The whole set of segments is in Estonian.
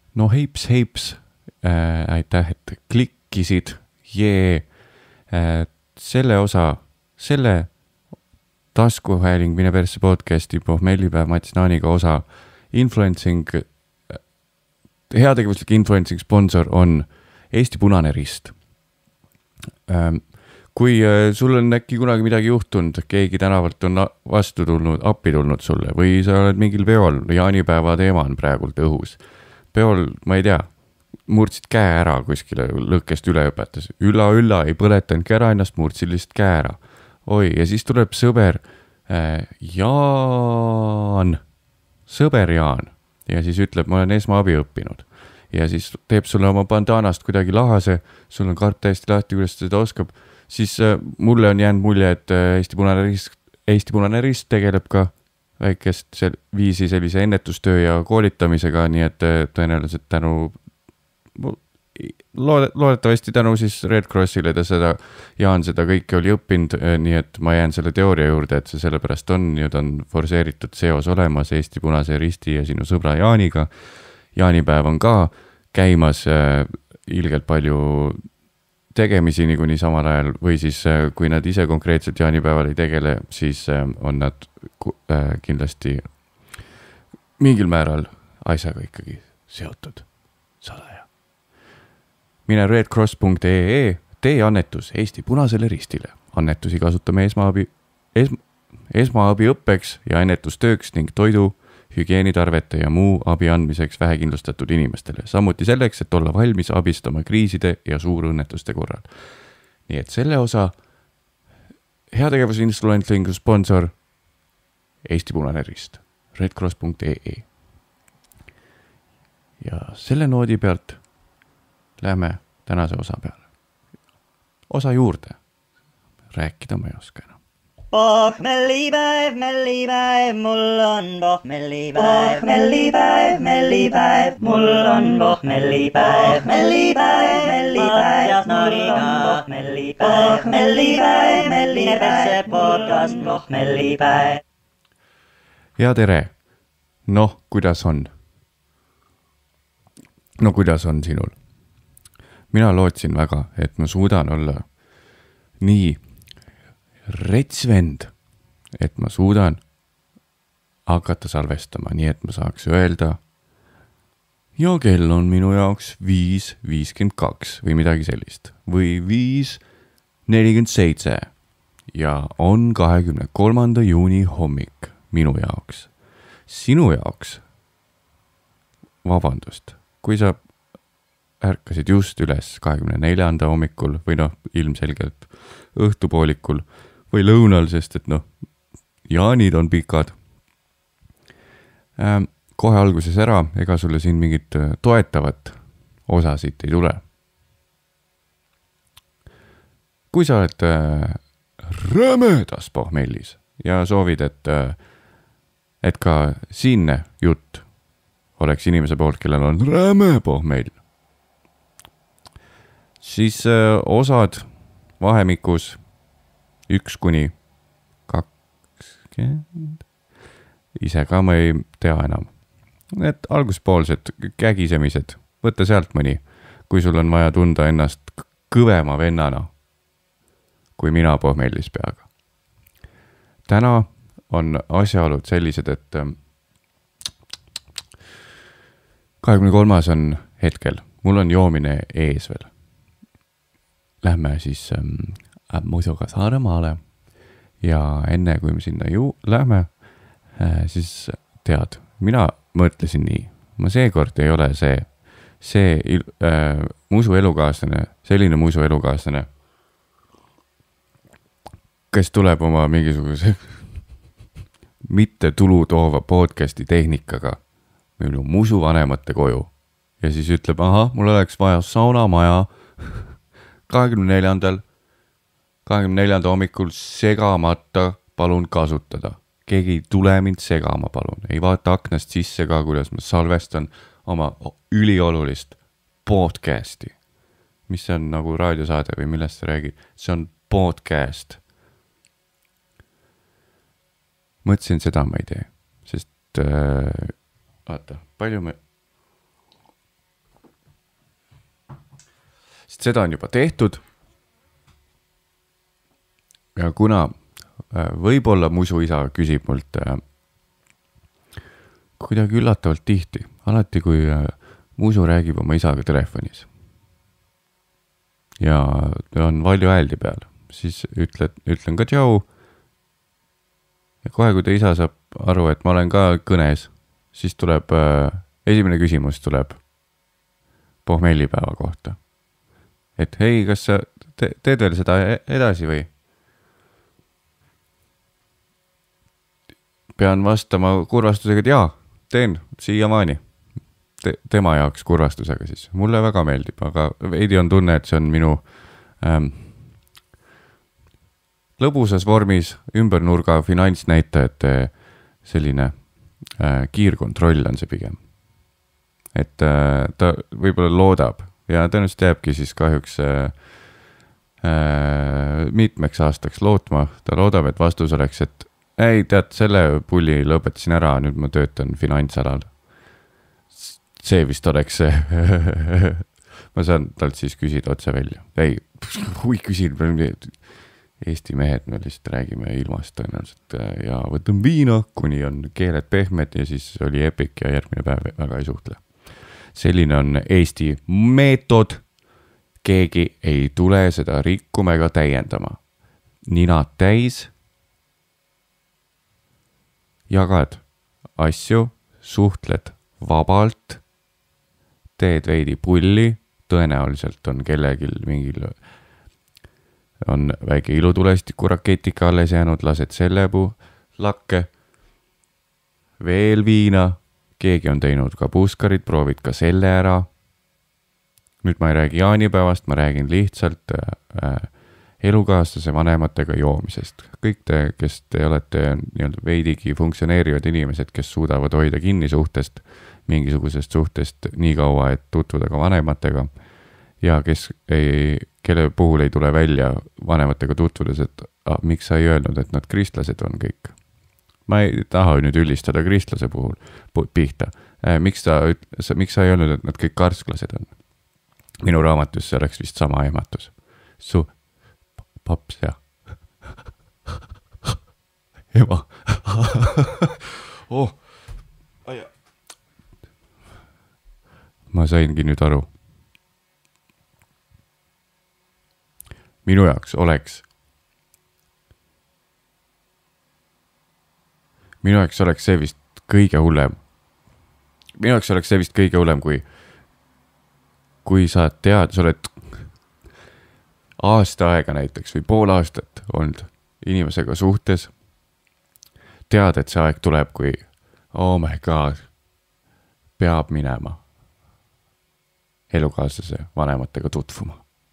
no heips, aitäh, et klikkisid, selle taskuhääling Mine persse podcasti pohmellipäev Mats Naaniga osa influencing, heategevuslik influencing sponsor on Eesti Punane Rist. Kui sul on äkki kunagi midagi juhtunud, keegi tänavalt on vastu tulnud, appi tulnud sulle või sa oled mingil peol, jaanipäeva teema on praegult õhus. Peol, ma ei tea, murdsid käe ära kuskile lõkkest üle õpetas. Ülla, ei põletanudki ära ennast, murdsid lihtsalt käe ära. Oi, ja siis tuleb sõber Jaan ja siis ütleb, ma olen esmaabi õppinud. Ja siis teeb sulle oma bandanast kuidagi lahase, sul on kart täiesti lahti, kuidas seda oskab. Siis mulle on jäänud mulje, et Eesti Punane Rist tegeleb ka väikest viisi sellise ennetustöö ja koolitamisega, nii et tõenäoliselt loodetavasti tänu siis Red Crossile Jaan seda kõike oli õppinud, nii et ma jään selle teooria juurde, et see sellepärast on, nüüd on forseeritud seos olemas Eesti Punase Risti ja sinu sõbra Jaaniga. Jaanipäev on ka käimas ilgelt palju tegemisi niikuinii samal ajal või siis kui nad ise konkreetselt jaanipäeval ei tegele, siis on nad kindlasti mingil määral asjaga ikkagi seotud salaja. Mine redcross.ee, tee annetus Eesti Punasele Ristile. Annetusi kasutame esmaabi õppeks ja ennetustööks ning toidu, hügieenitarvete ja muu abi andmiseks vähekindlustatud inimestele. Samuti selleks, et olla valmis abistama kriiside ja suurõnnetuste korral. Nii et selle osa heategevuse influencing sponsor Eesti Punane Rist, redcross.ee. Ja selle noodi pealt lähme tänase osa peale. Osa juurde. Rääkida ma ei oska enam. Pohmellipäev, mul on pohmellipäev. Pohmellipäev, mul on pohmellipäev. Mattias Naaniga. Pohmellipäev, Mine persse podcast, pohmellipäev. Ja tere. Noh, kuidas on? No kuidas on sinul? Mina lootsin väga, et ma suudan olla nii retsvend, et ma suudan hakata salvestama, nii et ma saaks öelda ja kell on minu jaoks 5:52 või midagi sellist või 5:47 ja on 23. juuni hommik minu jaoks. Sinu jaoks, vabandust, kui sa ärkasid just üles 24. hommikul või ilmselgelt õhtupoolikul või lõunal, sest et jaanid on pikad. Kohe alguses ära, ega sulle siin mingit toetavat osa siit ei tule. Kui sa oled rämedas pohmellis ja soovid, et ka siinne jutt oleks inimese poolt, kellel on räme pohmell, siis osad vahemikus 1-20. Ise ka ma ei tea enam. Need alguspoolsed kägisemised, võtta sealt mõni, kui sul on vaja tunda ennast kõvema vennana, kui mina pohmellis peaga. Täna on asjaolud sellised, et 23. on hetkel. Mul on joomine ees veel. Lähme siis muiduga Saaremaale ja enne kui me sinna lähme, siis tead, mina mõtlesin nii, ma seekord ei ole selline muisu elukaaslane, kes tuleb oma mingisuguse mitte tulu toova podcasti tehnikaga minu musu vanemate koju ja siis ütleb, mul oleks vaja saunamaja 24. hommikul segamata palun kasutada. Keegi ei tule mind segama, palun. Ei vaata aknast sisse ka, kuidas ma salvestan oma üliolulist podcasti. Mis see on nagu raadiosaade või millest sa räägid? See on podcast. Mõtlesin seda ma ei tee, sest vaata, palju me sest seda on juba tehtud. Ja kuna võib-olla musu isa küsib mult kuidagi üllatavalt tihti, alati kui musu räägib oma isaga telefonis ja on valju hääldi peal, siis ütlen ka tšau. Ja kohe, kui ta isa saab aru, et ma olen ka kõnes, siis tuleb, esimene küsimus tuleb pohmellipäeva kohta. Et hei, kas sa teed veel seda edasi või? Pean vastama kurvastusega, et jaa, teen siiamaani. Tema jaoks kurvastusega siis. Mulle väga meeldib, aga veidi on tunne, et see on minu lõbusas vormis ümbernurga finantsnäitajate selline kiirkontroll on see pigem. Et ta võib-olla loodab ja tõenäoliselt jääbki siis kahjuks mitmeks aastaks lootma. Ta loodab, et vastus oleks, et ei, tead, selle pulli lõpetasin ära, nüüd ma töötan finantsalal. See vist oleks see. Ma saan talt siis küsida otse välja. Ei, kui küsin, Eesti mehed, me lihtsalt räägime ilmast tõenäoliselt ja võtan viina, kuni on keeled pehmed ja siis oli epic ja järgmine päev väga ei suhtle. Selline on Eesti meetod. Keegi ei tule seda rikkuma ega täiendama. Ninad täis. Jagad asju, suhtled vabalt, teed veidi pulli, tõenäoliselt on kellegil mingil, on väike ilutulestiku raketika alles jäänud, lased selle lakke, veel viina, keegi on teinud ka puskarid, proovid ka selle ära. Nüüd ma ei räägi jaanipäevast, ma räägin lihtsalt elukaaslase vanematega joomisest. Kõik te, kes te olete veidigi funktsioneerivad inimesed, kes suudavad hoida kinni suhtest, mingisugusest suhtest nii kaua, et tutvuda ka vanematega ja kelle puhul ei tule välja vanematega tutvudes, et miks sa ei öelnud, et nad kristlased on kõik. Ma ei taha nüüd ülistada kristlase puhul pihta. Miks sa ei öelnud, et nad kõik karsklased on? Minu raamatus see oleks vist sama ematus. Paps ja ema. Ma saingi nüüd aru. Minu jaoks oleks see vist kõige hullem. Minu jaoks oleks see vist kõige hullem, kui sa tead, sa oled aasta aega näiteks või pool aastat olnud inimesega suhtes. Tead, et see aeg tuleb, kui oh my god, peab minema elukaaslase vanematega tutvuma.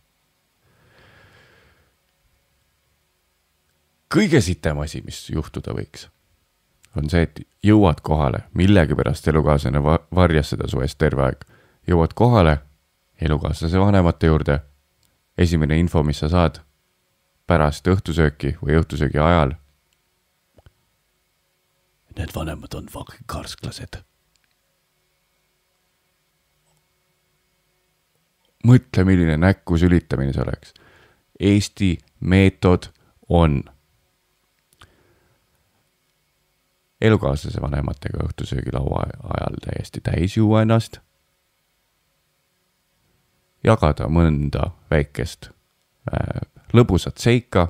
Kõige sitem asi, mis juhtuda võiks, on see, et jõuad kohale, millegi pärast elukaaslane varjas seda su eest terve aeg. Jõuad kohale elukaaslase vanemate juurde, esimene info, mis sa saad pärast õhtusööki või õhtusöögi ajal. Need vanemad on fucking karsklased. Mõtle, milline näkku sülitamine see oleks. Eesti meetod on elukaaslase vanematega õhtusöögi laua ajal täiesti täis juua ennast, jagada mõnda väikest lõbusat seika,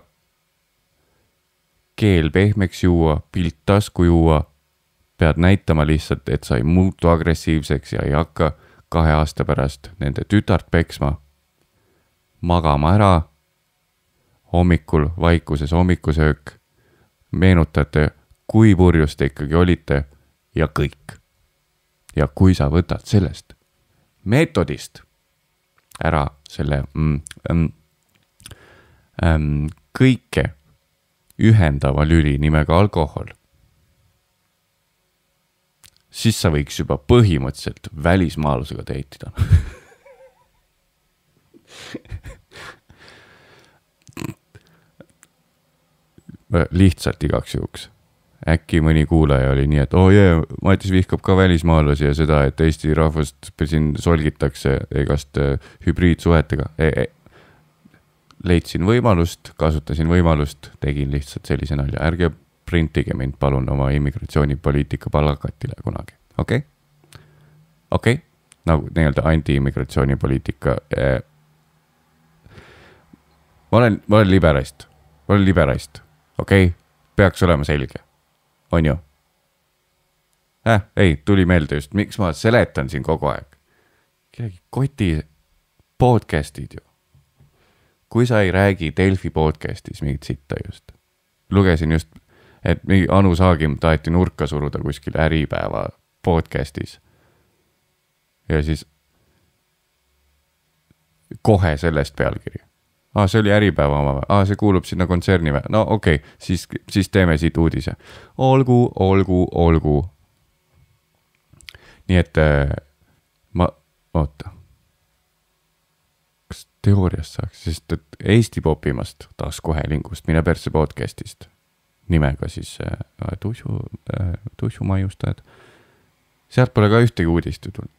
keel pehmeks juua, pilt tasku juua, pead näitama lihtsalt, et sa ei muutu agressiivseks ja ei hakka 2 aasta pärast nende tütart peksma, magama ära, hommikul vaikuses hommikusöök, meenutate, kui purjus te ikkagi olite ja kõik. Ja kui sa võtad sellest meetodist ära selle kõike ühendava lüli nimega alkohol, siis sa võiks juba põhimõtteliselt välismaalusega teitida. Lihtsalt igaks juhuks. äkki mõni kuulaja oli nii, et Matis vihkab ka välismaalasi ja seda, et Eesti rahvast siin solgitakse igast hübriidsuhetega. Leidsin võimalust, kasutasin võimalust, tegin lihtsalt sellise nalja. Ärge printige mind palun oma immigratsioonipoliitika plakatile kunagi. Okei? Nagu nii-öelda anti-immigratsioonipoliitika. Ma olen liberalist. Okei? Peaks olema selge. On ju? Ei, tuli meelde just. Miks ma seletan siin kogu aeg? Kellegi koti podcastid ju. Kui sa ei räägi Delfi podcastis mingit sitta just. Lugesin just, et mingi Anu Saagim taheti nurka suruda kuskil Äripäeva podcastis. Ja siis kohe sellest pealkiri. See oli Äripäeva oma või? See kuulub sinna kontserni või? No okei, siis teeme siit uudise. Olgu. Nii et oota. Kas teooriast saaks? Sest et Eesti popimast taskuhäälingust, mine persse podcastist. Nimega siis tušumaiustajad. Sealt pole ka ühtegi uudist tulnud.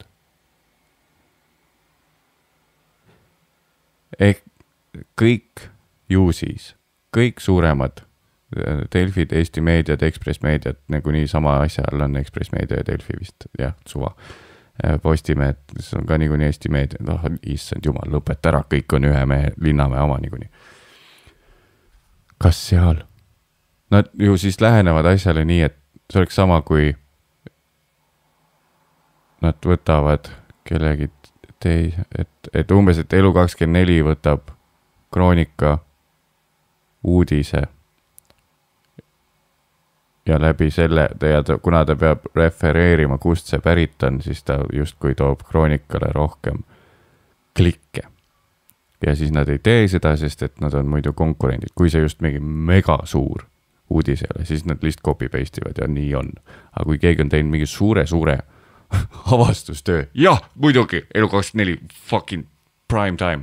Ehk kõik suuremad Delfid, Eesti meediad, Ekspress meediad, nagu nii sama asja all on Ekspress meedia ja Delfi vist, jah, suva. Postimehed, see on ka nii kuni Eesti meedia, issand jumal, lõpeta ära, kõik on ühe mehe, linnamehe oma nii kuni. Kas seal? Nad ju siis lähenevad asjale nii, et see oleks sama, kui nad võtavad kellegi et umbes, et Elu24 võtab Kroonika uudise ja läbi selle, kuna ta peab refereerima, kust see pärit on, siis ta justkui toob Kroonikale rohkem klikke. Ja siis nad ei tee seda, sest et nad on muidu konkurendid. Kui see just mingi mega suur uudis ei ole, siis nad lihtsalt copy-pastivad ja nii on. Aga kui keegi on teinud mingi suure avastustöö, jah, muidugi, Elu24 fucking prime time.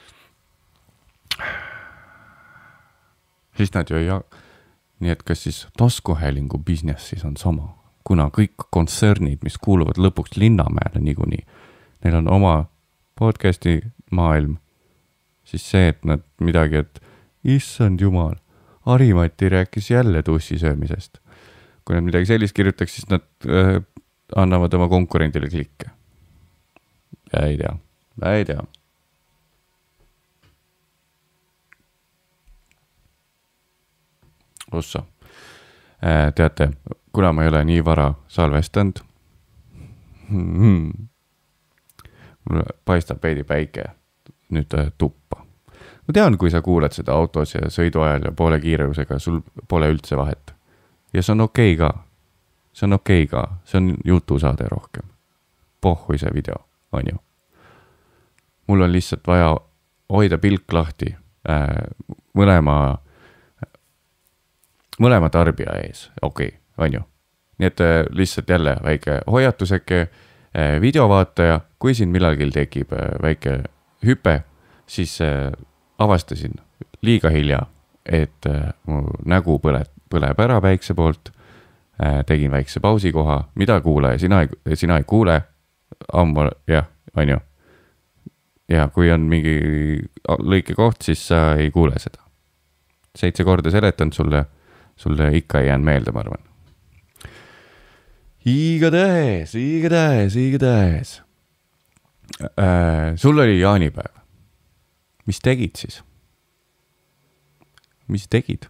Siis nad ju ei nii et kas siis taskuhäälingu business siis on sama, kuna kõik kontsernid, mis kuuluvad lõpuks Linnamäele niikuinii, neil on oma podcasti maailm, siis see, et nad midagi, et issand jumal, Harimati rääkis jälle tussi söömisest. Kui nad midagi sellist kirjutaks, siis nad annavad oma konkurendile klikke. Ei tea. Ossa. Teate, kuna ma ei ole nii vara salvestanud, mul paistab veidi päike nüüd tuppa. Ma tean, kui sa kuulad seda autos ja sõidu ajal ja poole kiirusega, sul pole üldse vahet. Ja see on okei ka. See on jutusaade rohkem. Pohhui see video, on ju. Mul on lihtsalt vaja hoida pilk lahti mõlema tarbija ees. Okei, on ju. Nii et lihtsalt jälle väike hoiatuseke videovaataja, kui siin millalgi tekib väike hüpe, siis avastasin liiga hilja, et mu nägu põleb ära päikse poolt, tegin väikse pausi koha, mida kuule, sina ei kuule, ammu, jah, on ju. Ja kui on mingi lõike koht, siis sa ei kuule seda. 7 korda seletan sulle ikka ei jäänud meelde, ma arvan. Igatahes. Sul oli jaanipäev. Mis tegid siis? Mis tegid?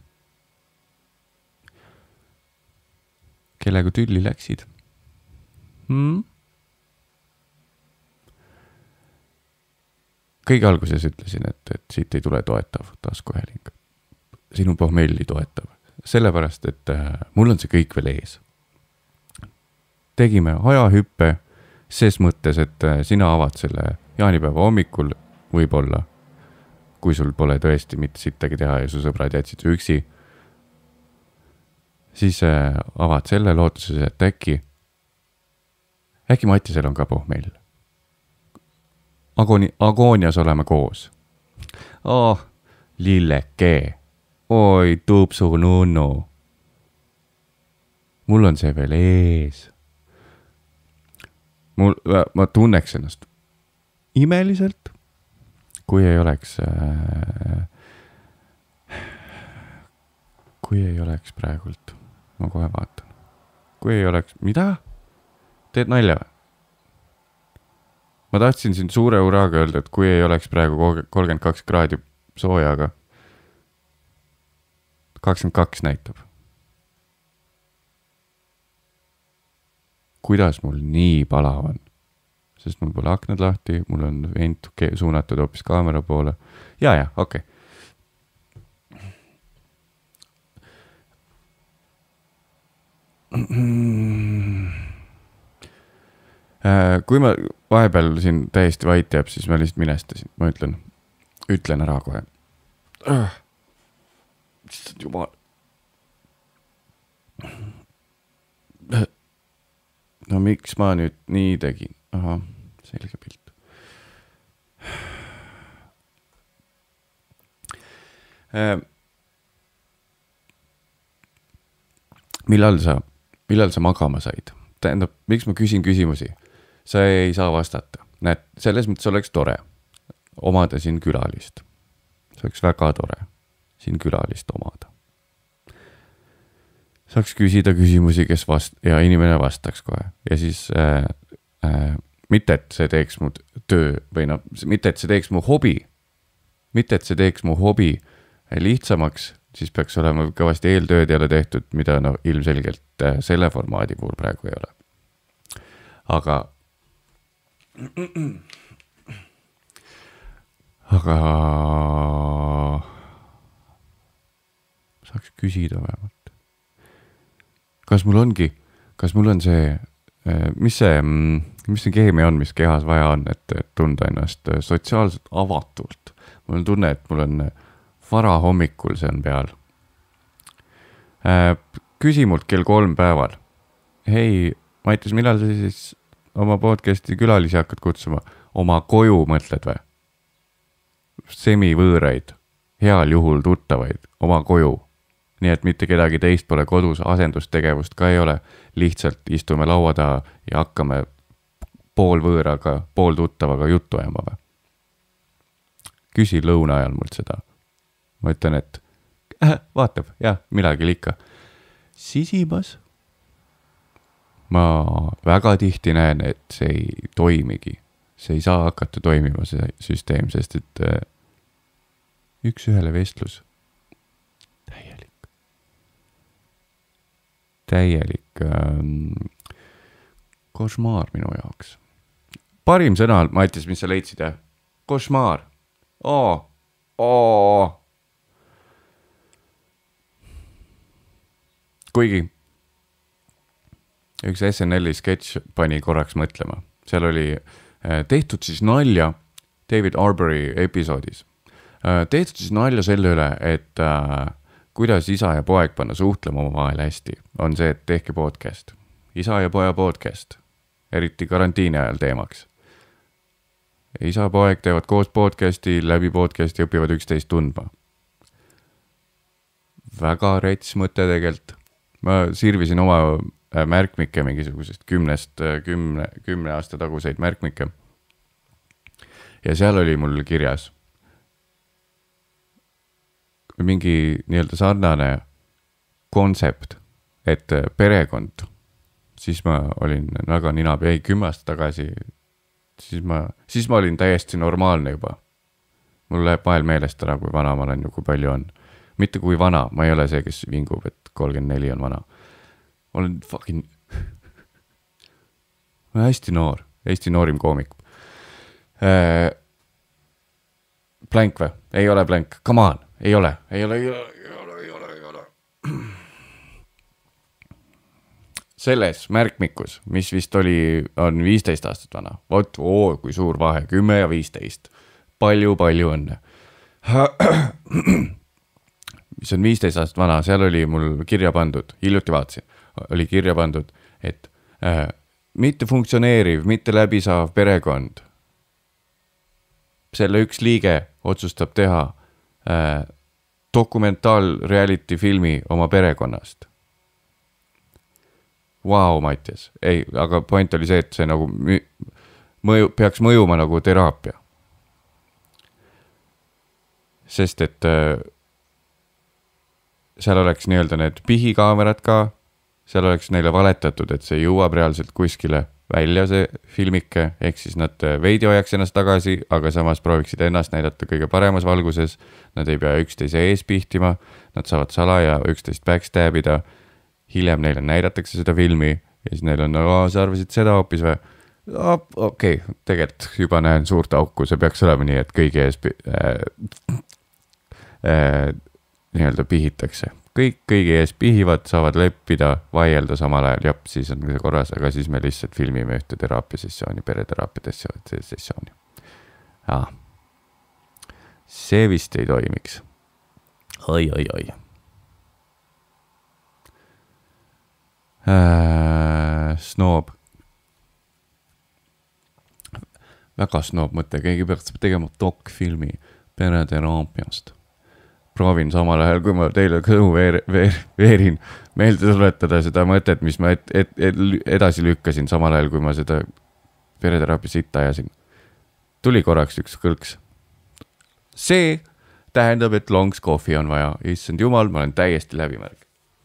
Kellega tülli läksid? Kõige alguses ütlesin, et siit ei tule toetav taskuhääling. Sinu pohmelli toetav. Sellepärast, et mul on see kõik veel ees. Tegime ajahüppe ses mõttes, et sina avad selle jaanipäeva hommikul võib-olla, kui sul pole tõesti mitte sittagi teha ja su sõbrad jätsid su üksi, siis avad selle lootuses, et äkki Matisel on ka pohmell. Agoonias oleme koos. Lilleke. Oi, tupsu nunnu. mul on see veel ees. Ma tunneks ennast imeliselt, kui ei oleks praegult, ma kohe vaatan, kui ei oleks, mida? Teed nalja või? Ma tahtsin siin suure uraaga öelda, et kui ei oleks praegu 32 kraadi sooja, aga 22 näitab. Kuidas mul nii palav on? Sest mul pole aknad lahti, mul on vent suunatud hoopis kaamera poole. Ja, okei. Kui ma vahepeal siin täiesti vait jääb, siis ma lihtsalt minestasin. Ma ütlen ära kohe. Jumal. No miks ma nüüd nii tegin? Aha, selge pilt. Millal sa magama said? Tähendab, miks ma küsin küsimusi? Sa ei saa vastata. Näed, selles mõttes oleks tore omada siin külalist. See oleks väga tore siin külalist omada. Saaks küsida küsimusi, ja inimene vastaks kohe. Ja siis mitte, et see teeks mu töö või mitte, et see teeks mu hobi. Mitte, et see teeks mu hobi lihtsamaks, siis peaks olema kõvasti eeltööd jälle tehtud, mida ilmselgelt selle formaadi puhul praegu ei ole. Aga saaks küsida vähemalt. Kas mul on see, mis see keemia on, mis kehas vaja on, et tunda ennast sotsiaalselt avatult? Mul on tunne, et mul on varahommikul see on peal. Küsi mult kell 3 päeval. Hei, Maitis, millal sa siis oma podcasti külalisi hakkad kutsuma? Oma koju mõtled või? Semivõõraid, heal juhul tuttavaid, oma koju. Nii et mitte kedagi teist pole kodus, asendustegevust ka ei ole. Lihtsalt istume laua taha ja hakkame pool võõraga, pool tuttavaga juttu ajama või? Küsi lõuna ajal mult seda. Ma ütlen, et vaatab, jah, millegil ikka. Sisibas. Ma väga tihti näen, et see ei toimigi. See ei saa hakata toimima see süsteem, sest et üks ühele vestlus. Täielik košmaar minu jaoks. Parim sõna, Maitis, mis sa leidsid, jah? Košmaar. Kuigi üks SNL-i sketš pani korraks mõtlema. Seal oli tehtud siis nalja David Arbery episoodis. Tehtud siis nalja selle üle, et kuidas isa ja poeg panna suhtlema oma vahel hästi, on see, et tehke podcast. Isa ja poja podcast, eriti karantiini ajal teemaks. Isa ja poeg teevad koos podcasti, läbi podcasti õpivad üksteist tundma. Väga rets mõte tegelikult. Ma sirvisin oma märkmikke mingisugusest 10 aasta taguseid märkmikke. Ja seal oli mul kirjas mingi nii-öelda sarnane kontsept, et perekond, siis ma olin väga ninab, 10 aasta tagasi, siis ma olin täiesti normaalne juba. Mul läheb vahel meelest ära, kui vana ma olen ja kui palju on. Mitte kui vana, ma ei ole see, kes vingub, et 34 on vana. Olen fucking hästi noor, Eesti noorim koomik. Blank või? Ei ole blank, come on. Ei ole. Selles märkmikus, mis vist on 15 aastat vana. Vot, kui suur vahe, 10 ja 15. Palju õnne. Mis on 15 aastat vana, seal oli mul kirja pandud, hiljuti vaatasin, oli kirja pandud, et mitte funktsioneeriv, mitte läbisaav perekond. Selle üks liige otsustab teha dokumentaal reality filmi oma perekonnast. Vau, Mattias. Ei, aga point oli see, et see nagu peaks mõjuma nagu teraapia. Sest et seal oleks nii-öelda need pihikaamerad ka, seal oleks neile valetatud, et see jõuab reaalselt kuskile välja see filmike, ehk siis nad veidi hoiaks ennast tagasi, aga samas prooviksid ennast näidata kõige paremas valguses, nad ei pea üksteise ees pihtima, nad saavad salaja üksteist backstabida, hiljem neile näidatakse seda filmi ja siis neil on, sa arvasid seda hoopis või? Okei, tegelikult juba näen suurt auku, see peaks olema nii, et kõigi ees nii-öelda pihitakse. Kõigi ees pihivad, saavad leppida, vaielda samal ajal, jap, siis on see korras, aga siis me lihtsalt filmime ühte teraapiasessiooni, pereteraapia sessiooni. See vist ei toimiks. Oi. Snoob. Väga snoob mõte, keegi peaks tegema doc-filmi pereteraapiast. Proovin samal ajal, kui ma teile kõhu veerin meelde tuletada seda mõtet, mis ma edasi lükkasin samal ajal, kui ma seda pereteraapia sitta ajasin. Tuli korraks üks kõlks. See tähendab, et longs kohvi on vaja. Issand jumal, ma olen täiesti läbimärg.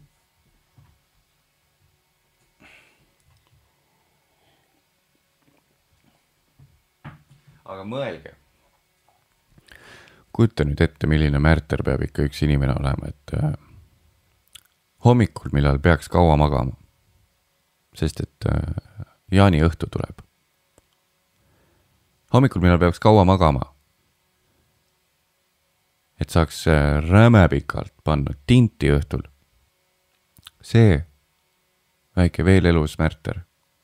Aga mõelge. Kujuta nüüd ette, milline märter peab ikka üks inimene olema, et hommikul, millal peaks kaua magama, sest et jaani õhtu tuleb. Hommikul, millal peaks kaua magama, et saaks rämepikalt panna tinti õhtul. See väike veel elus märter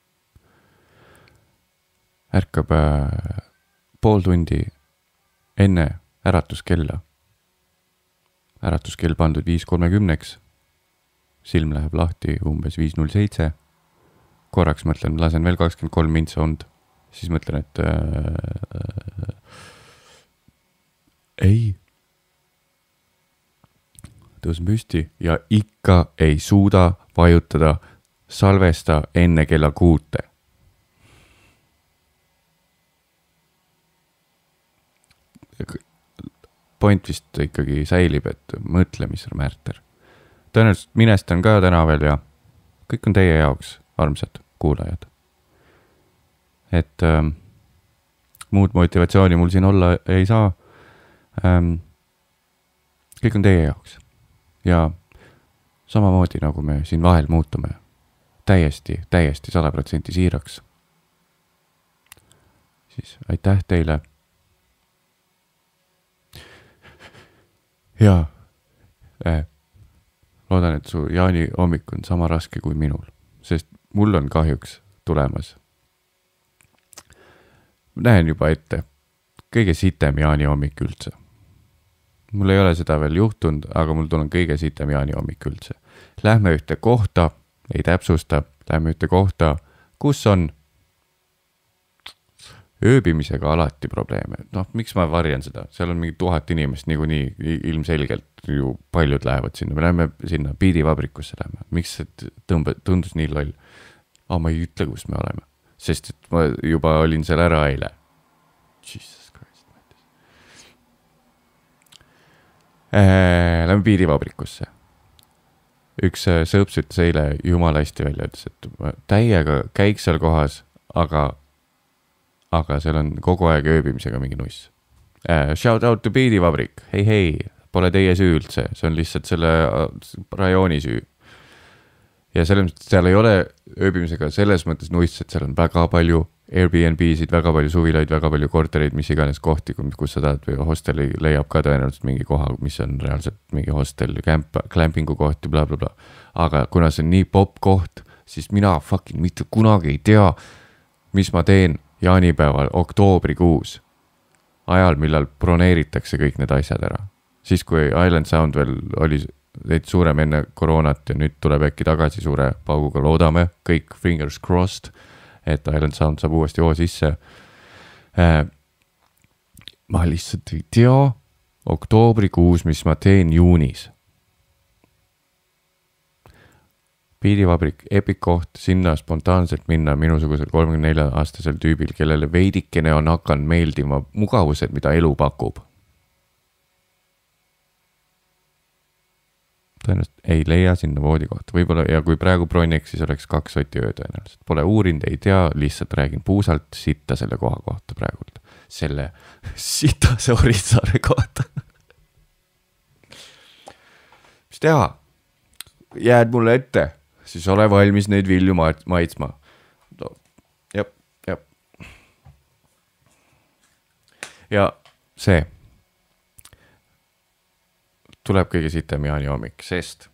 ärkab pool tundi enne äratuskella. Äratuskell pandud 5:30, silm läheb lahti umbes 5:07, korraks mõtlen, lasen veel 23 mintsa und, siis mõtlen, et ei. Tõusen püsti ja ikka ei suuda vajutada salvesta enne kella 6. Point vist ikkagi säilib, et mõtlemismärter. Tõenäoliselt minestan ka täna veel ja kõik on teie jaoks, armsad kuulajad. Et muud motivatsiooni mul siin olla ei saa. Kõik on teie jaoks. Ja samamoodi nagu me siin vahel muutume täiesti 100% siiraks. Siis aitäh teile. Ja loodan, et su jaani hommik on sama raske kui minul, sest mul on kahjuks tulemas. Näen juba ette kõige sitem jaani hommik üldse. Mul ei ole seda veel juhtunud, aga mul tulen kõige sitem jaani hommik üldse. Lähme ühte kohta, ei täpsusta, lähme ühte kohta, kus on ööbimisega alati probleeme. Miks ma varjan seda? Seal on mingi 1000 inimest niikuinii ilmselgelt ju paljud lähevad sinna. Me läheme sinna piidivabrikusse läheme. Miks see tundus nii loll? Ma ei ütle, kus me oleme. Sest et ma juba olin seal ära eile. Jesus Christ. Lähme piidivabrikusse. Üks sõõps ütles eile jumala hästi välja, ütles, et täiega käiks seal kohas, aga seal on kogu aeg ööbimisega mingi nuss. Shout out to piidivabrik. Hei, pole teie süü üldse. See on lihtsalt selle rajooni süü. Ja seal ei ole ööbimisega selles mõttes nuss, et seal on väga palju Airbnb-sid, väga palju suvilaid, väga palju kortereid, mis iganes kohti, kus sa tahad, või hosteli leiab ka tõenäoliselt mingi koha, mis on reaalselt mingi hostel, glampingu kohti, bla bla bla. Aga kuna see on nii pop koht, siis mina fucking mitte kunagi ei tea, mis ma teen jaanipäeval oktoobrikuus, ajal, millal broneeritakse kõik need asjad ära. Siis, kui Island Sound veel oli veidi suurem enne koroonat ja nüüd tuleb äkki tagasi suure pauguga, loodame, kõik fingers crossed, et Island Sound saab uuesti hoo sisse. Ma lihtsalt ei tea oktoobrikuus, mis ma teen juunis. Beativabrik, epic koht, sinna spontaanselt minna minusugusel 34-aastasel tüübil, kellele veidikene on hakanud meeldima mugavused, mida elu pakub. Tõenäoliselt ei leia sinna voodikohta. Võib-olla, ja kui praegu broniks, siis oleks 2 soti öö tõenäoliselt. Pole uurinud, ei tea, lihtsalt räägin puusalt sitta selle koha kohta praegult. Selle sitase Orissaare kohta. Mis teha? Jääd mulle ette, siis ole valmis neid vilju maitsma. No, jep. Ja see tuleb kõige sitem Jaani hommik, sest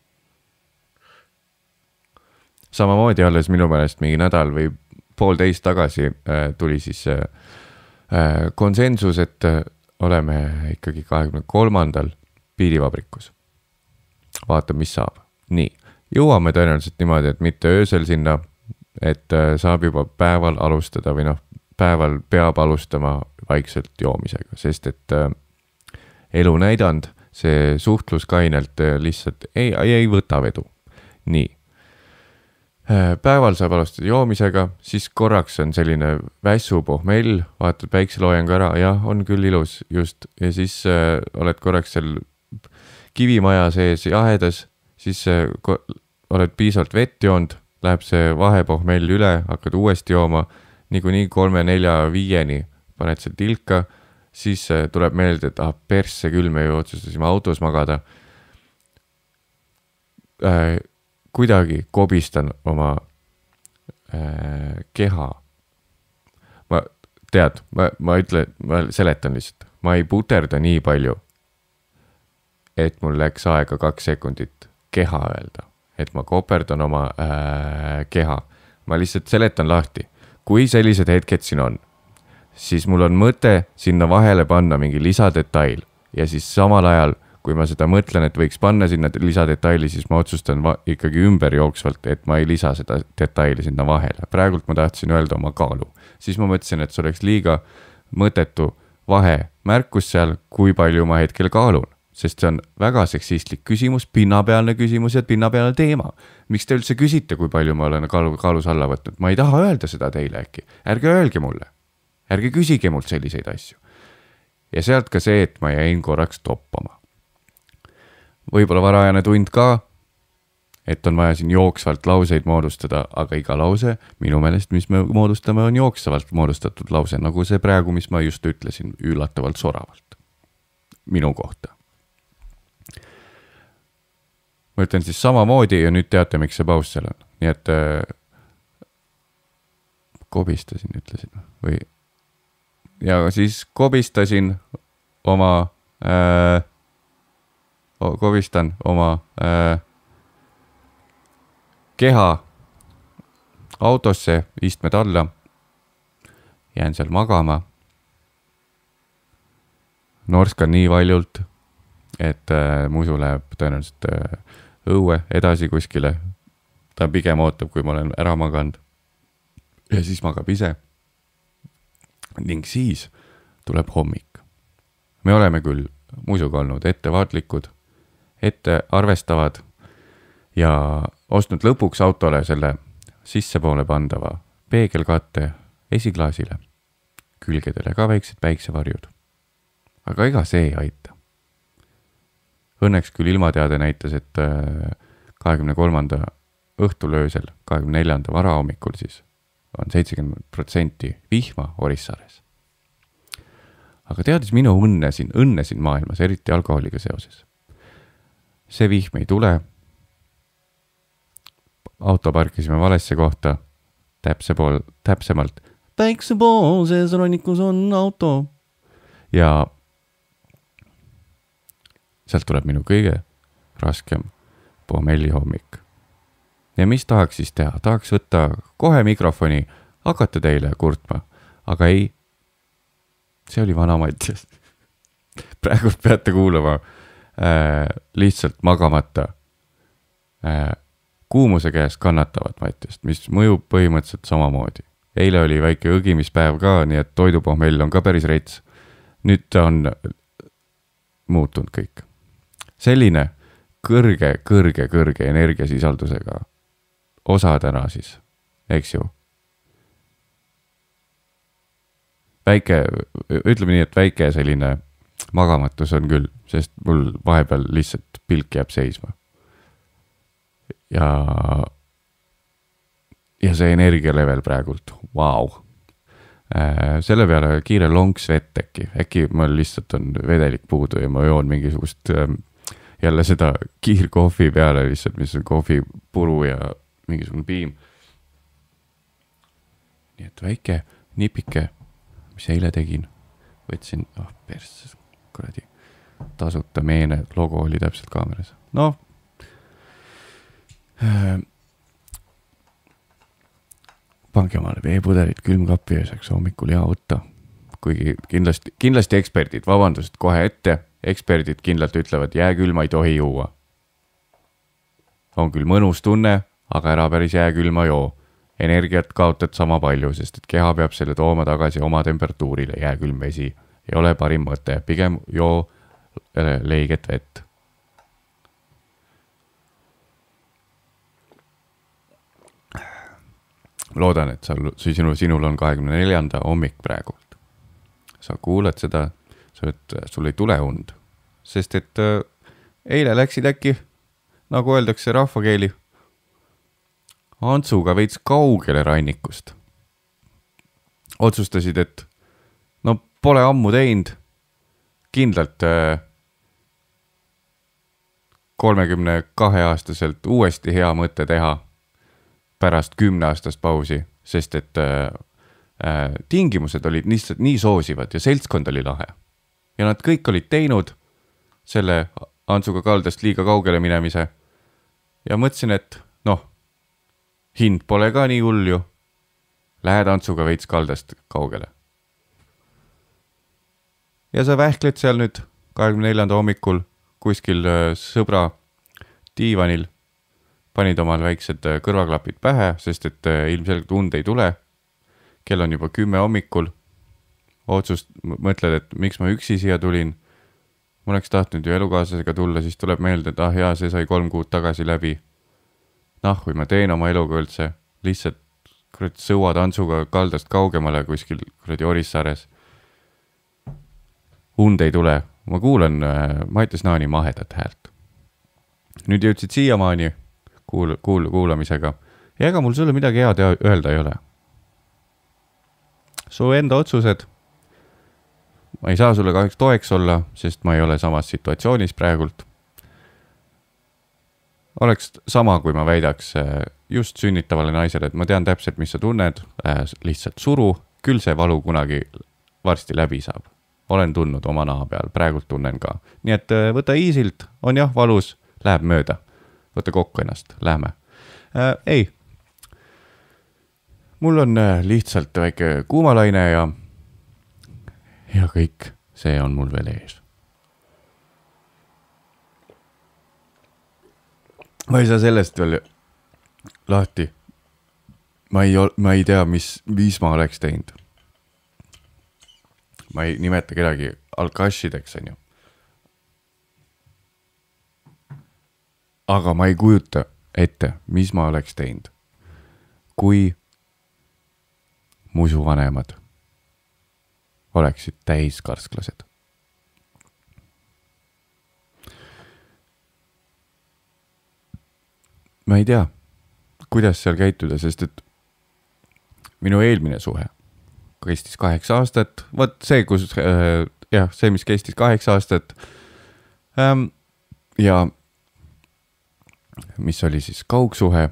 samamoodi alles minu meelest mingi nädal või 1,5 tagasi tuli siis konsensus, et oleme ikkagi 23. Beativabrikus. Vaata, mis saab. Nii, jõuame tõenäoliselt niimoodi, et mitte öösel sinna, et saab juba päeval alustada või päeval peab alustama vaikselt joomisega, sest et elu näidanud, see suhtlus kainelt lihtsalt ei võta vedu. Nii. Päeval saab alustada joomisega, siis korraks on selline vässu pohmell, vaatad päikseloojangu ära, jah, on küll ilus just, ja siis oled korraks seal kivimaja sees jahedas, siis oled piisavalt vett joonud, läheb see vahepohmell üle, hakkad uuesti jooma, niikuinii 3, 4, 5-ni paned seal tilka, siis tuleb meelde, et persse küll me ju otsustasime autos magada. Kuidagi kobistan oma keha. Ma seletan lihtsalt. Ma ei puterda nii palju, et mul läks aega 2 sekundit keha öelda. Et ma koperdan oma keha. Ma lihtsalt seletan lahti. Kui sellised hetked siin on, siis mul on mõte sinna vahele panna mingi lisadetail ja siis samal ajal, kui ma seda mõtlen, et võiks panna sinna lisadetaili, siis ma otsustan ikkagi ümber jooksvalt, et ma ei lisa seda detaili sinna vahele. Praegult ma tahtsin öelda oma kaalu. Siis ma mõtlesin, et see oleks liiga mõttetu vahe märkus seal, kui palju ma hetkel kaalun. Sest see on väga seksistlik küsimus, pinnapealne küsimus ja pinnapealne teema. Miks te üldse küsite, kui palju ma olen kaalus alla võtnud? Ma ei taha öelda seda teile äkki. Ärge öelge mulle. Ärge küsige mult selliseid asju. Ja sealt ka see, et ma jäin korraks toppama. Võib-olla varajane tund ka, et on vaja siin jooksvalt lauseid moodustada, aga iga lause, minu meelest, mis me moodustame, on jooksvalt moodustatud lause, nagu see praegu, mis ma just ütlesin, üllatavalt soravalt. Minu kohta. Ma ütlen siis samamoodi ja nüüd teate, miks see paus seal on. Nii et kobistasin, ütlesin. Või ja siis kobistasin oma keha autosse, istmed alla, jään seal magama, norskan nii valjult, et musu läheb tõenäoliselt õue edasi kuskile, ta pigem ootab, kui ma olen ära maganud ja siis magab ise. Ning siis tuleb hommik. Me oleme küll musuga olnud ettevaatlikud, ette arvestavad ja ostnud lõpuks autole selle sissepoole pandava peegelkatte esiklaasile, külgedele ka väiksed päiksevarjud. Aga ega see ei aita. Õnneks küll ilmateade näitas, et 23. õhtulöösel, 24. varahommikul siis on 70% vihma Orissaares. Aga teadis minu õnne siin maailmas, eriti alkoholiga seoses. See vihm ei tule. Auto parkisime valesse kohta, täpsemalt. Päiksepoolses rannikus on auto. Ja sealt tuleb minu kõige raskem pohmelli hommik. Ja mis tahaks siis teha? Tahaks võtta kohe mikrofoni, hakata teile kurtma, aga ei. See oli vana Mattias. Praegu peate kuulama lihtsalt magamata kuumuse käes kannatavat Mattiast, mis mõjub põhimõtteliselt samamoodi. Eile oli väike õgimispäev ka, nii et toidupohmell on ka päris reits. Nüüd ta on muutunud kõik. Selline kõrge energiasisaldusega osadena siis, eks ju. Väike, ütleme nii, et väike selline magamatus on küll, sest mul vahepeal lihtsalt pilk jääb seisma. Ja see energialevel praegult, vau. Selle peale kiire lonks vett äkki mul lihtsalt on vedelik puudu ja ma joon mingisugust jälle seda kiirkohvi peale lihtsalt, mis on kohvipuru ja mingisugune piim. Nii et väike nipike, mis eile tegin, võtsin, persse, kuradi, tasuta meene logo oli täpselt kaameras. No, pange omale veepudelit külmkappi ja saaks hommikul hea võtta. Kuigi kindlasti eksperdid, vabandust kohe ette, eksperdid kindlalt ütlevad, jääkülma ei tohi juua. On küll mõnus tunne, aga ära päris jääkülma joo. Energiat kaotad sama palju, sest et keha peab selle tooma tagasi oma temperatuurile, jääkülm vesi. Ei ole parim mõte, pigem joo leiget vett. Loodan, et sinul on 24. hommik praegu. Sa kuulad seda, sul ei tule und. Sest et eile läksid äkki, nagu öeldakse rahvakeeli, Antsuga veits kaugele rannikust. Otsustasid, et no pole ammu teinud, kindlalt 32-aastaselt uuesti hea mõte teha pärast 10-aastast pausi, sest et tingimused olid lihtsalt nii soosivad ja seltskond oli lahe. Ja nad kõik olid teinud selle Antsuga kaldast liiga kaugele minemise ja mõtlesin, et noh, hind pole ka nii hull ju. Lähed Antsuga veits kaldast kaugele. Ja sa vähkled seal nüüd 24. hommikul kuskil sõbra diivanil. Panid omal väiksed kõrvaklapid pähe, sest et ilmselgelt und ei tule. Kell on juba 10 hommikul. Mõtled, et miks ma üksi siia tulin. Ma oleks tahtnud ju elukaaslasega tulla, siis tuleb meelde, et jaa, see sai 3 kuud tagasi läbi. Kui ma teen oma eluga üldse, lihtsalt sõuad Antsuga kaldast kaugemale kuskil kuradi Orissaares. Und ei tule. Ma kuulan Mattias Naani mahedat häält. Nüüd jõudsid siiamaani kuulamisega. Ja ega mul sulle midagi head öelda ei ole. Su enda otsused. Ma ei saa sulle kahjuks toeks olla, sest ma ei ole samas situatsioonis praegult. Oleks sama, kui ma väidaks just sünnitavale naisele, et ma tean täpselt, mis sa tunned, lihtsalt suru, küll see valu kunagi varsti läbi saab. Olen tundnud oma naha peal, praegult tunnen ka. Nii et võta easilt, on jah valus, läheb mööda. Võta kokku ennast, lähme. Ei, mul on lihtsalt väike kuumalaine ja kõik see on mul veel ees. Ma ei saa sellest veel lahti. Ma ei tea, mis ma oleks teinud. Ma ei nimeta kedagi alkašideks, on ju. Aga ma ei kujuta ette, mis ma oleks teinud, kui mu su vanemad oleksid täiskarsklased. Ma ei tea, kuidas seal käituda, sest et minu eelmine suhe kestis 8 aastat. Võt see, see, mis kestis 8 aastat. Ja mis oli siis kaugsuhe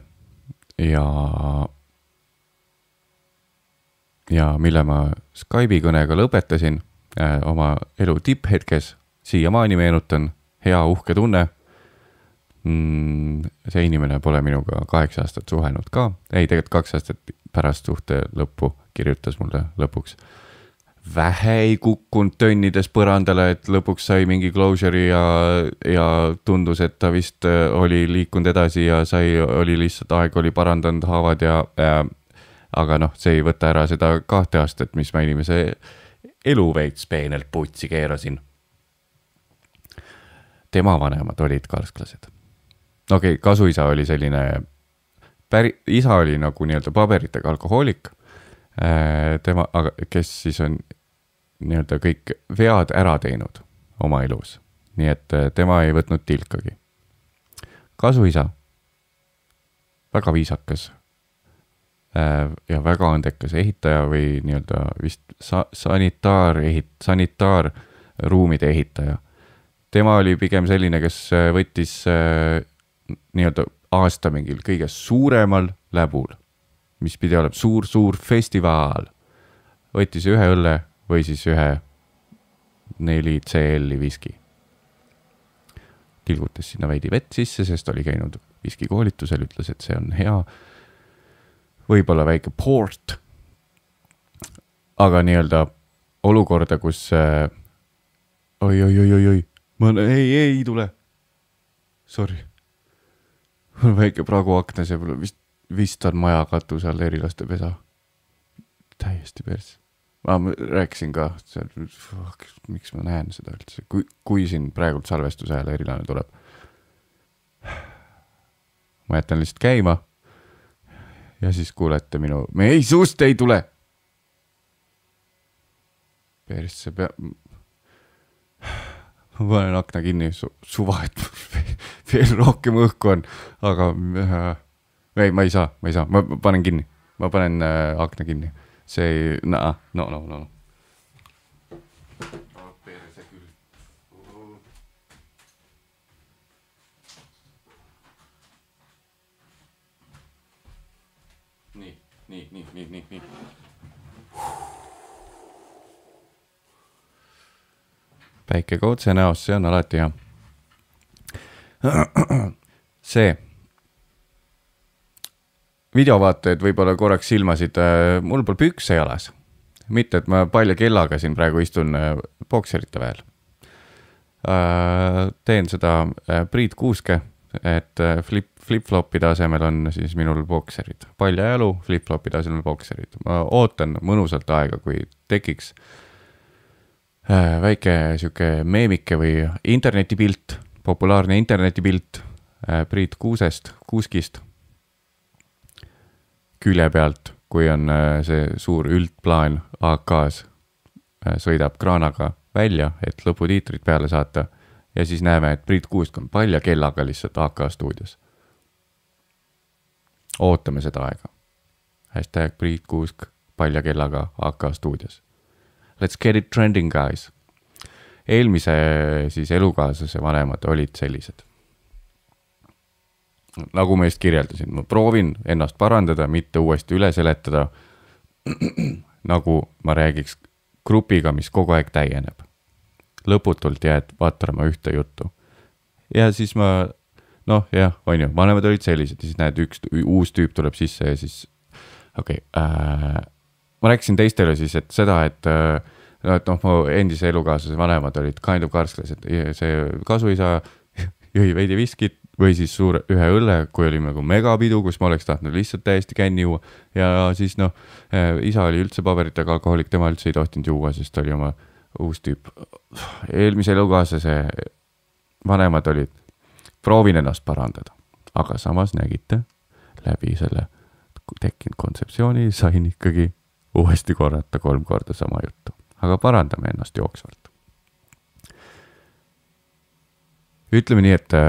ja mille ma Skype'i kõnega lõpetasin oma elu tipphetkes. Siiamaani meenutan, hea uhke tunne. See inimene pole minuga 8 aastat suhenud ka. Ei, tegelikult 2 aastat pärast suhte lõppu kirjutas mulle lõpuks. Vähe ei kukkunud tönnides põrandale, et lõpuks sai mingi closure'i ja tundus, et ta vist oli liikunud edasi ja oli lihtsalt aeg oli parandanud haavad aga see ei võta ära seda 2 aastat, mis ma inimese elu veits peenelt putsi keerasin. Tema vanemad olid karsklased. Okei, kasuisa oli selline isa oli nagu nii-öelda paberitega alkohoolik, tema, kes siis on nii-öelda kõik vead ära teinud oma elus. Nii et tema ei võtnud tilkagi. Kasuisa, väga viisakas ja väga andekas ehitaja või nii-öelda vist sanitaarruumide ehitaja. Tema oli pigem selline, kes võttis nii-öelda aasta mingil kõige suuremal läbul, mis pidi olema suur festivaal. Võttis ühe õlle või siis ühe 4 CL viski. Tilgutas sinna veidi vett sisse, sest oli käinud viskikoolitusel, ütles, et see on hea. Võib-olla väike port. Aga nii-öelda olukorda, kus oi. Ei tule. Sorry. Mul on väike pragu aknas ja vist on maja katuse all erilaste pesa. Täiesti pers. Ma rääkisin ka, miks ma näen seda üldse, kui siin praegult salvestuse ajal erilane tuleb. Ma jätan lihtsalt käima ja siis kuulete minu, ei suust ei tule. Pers, see peab... Ma panen akna kinni, suva, et veel rohkem õhku on, aga ma ei saa, ma panen kinni, ma panen akna kinni. See ei, no. Perse küll. Nii. Päike kootse näos, see on alati hea. See. Videovaatajad võib-olla korraks silmasid, mul pole pükse jalas. Mitte, et ma palja kellaga siin praegu istun bokserite väel. Teen seda Priit Kuuske, et flip-flopide asemel on siis minul bokserid. Palja jalu, flip-flopide asemel bokserid. Ma ootan mõnusalt aega, kui tekiks väike siuke meemike või internetipilt, populaarne internetipilt Priit Kuuskist. Külje pealt, kui on see suur üldplaan AK-s, sõidab kraanaga välja, et lõputiitrid peale saata ja siis näeme, et Priit Kuusk on palja kellaga lihtsalt AK stuudios. Ootame seda aega. #Priit Kuusk palja kellaga AK stuudios. Let's get it trending, guys. Eelmise siis elukaaslase vanemad olid sellised. Nagu ma just kirjeldasin, ma proovin ennast parandada, mitte uuesti üle seletada, nagu ma räägiks grupiga, mis kogu aeg täieneb. Lõputult jääd vaatrama ühte juttu. Ja siis ma, on ju, vanemad olid sellised, ja siis näed, üks uus tüüp tuleb sisse ja siis, ma rääkisin teistele siis, et seda, et mu endise elukaaslase vanemad olid kind of karsklased, see kasuisa jõi veidi viskit, või siis ühe õlle, kui oli nagu megapidu, kus ma oleks tahtnud lihtsalt täiesti känni juua. Ja siis isa oli üldse paberitega alkohoolik, tema üldse ei tohtinud juua, sest oli oma uus tüüp. Eelmise elukaaslase vanemad olid, proovin ennast parandada. Aga samas nägite, läbi selle tekkinud kontseptsiooni sain ikkagi uuesti korrata 3 korda sama juttu. Aga parandame ennast jooksvalt. Ütleme nii, et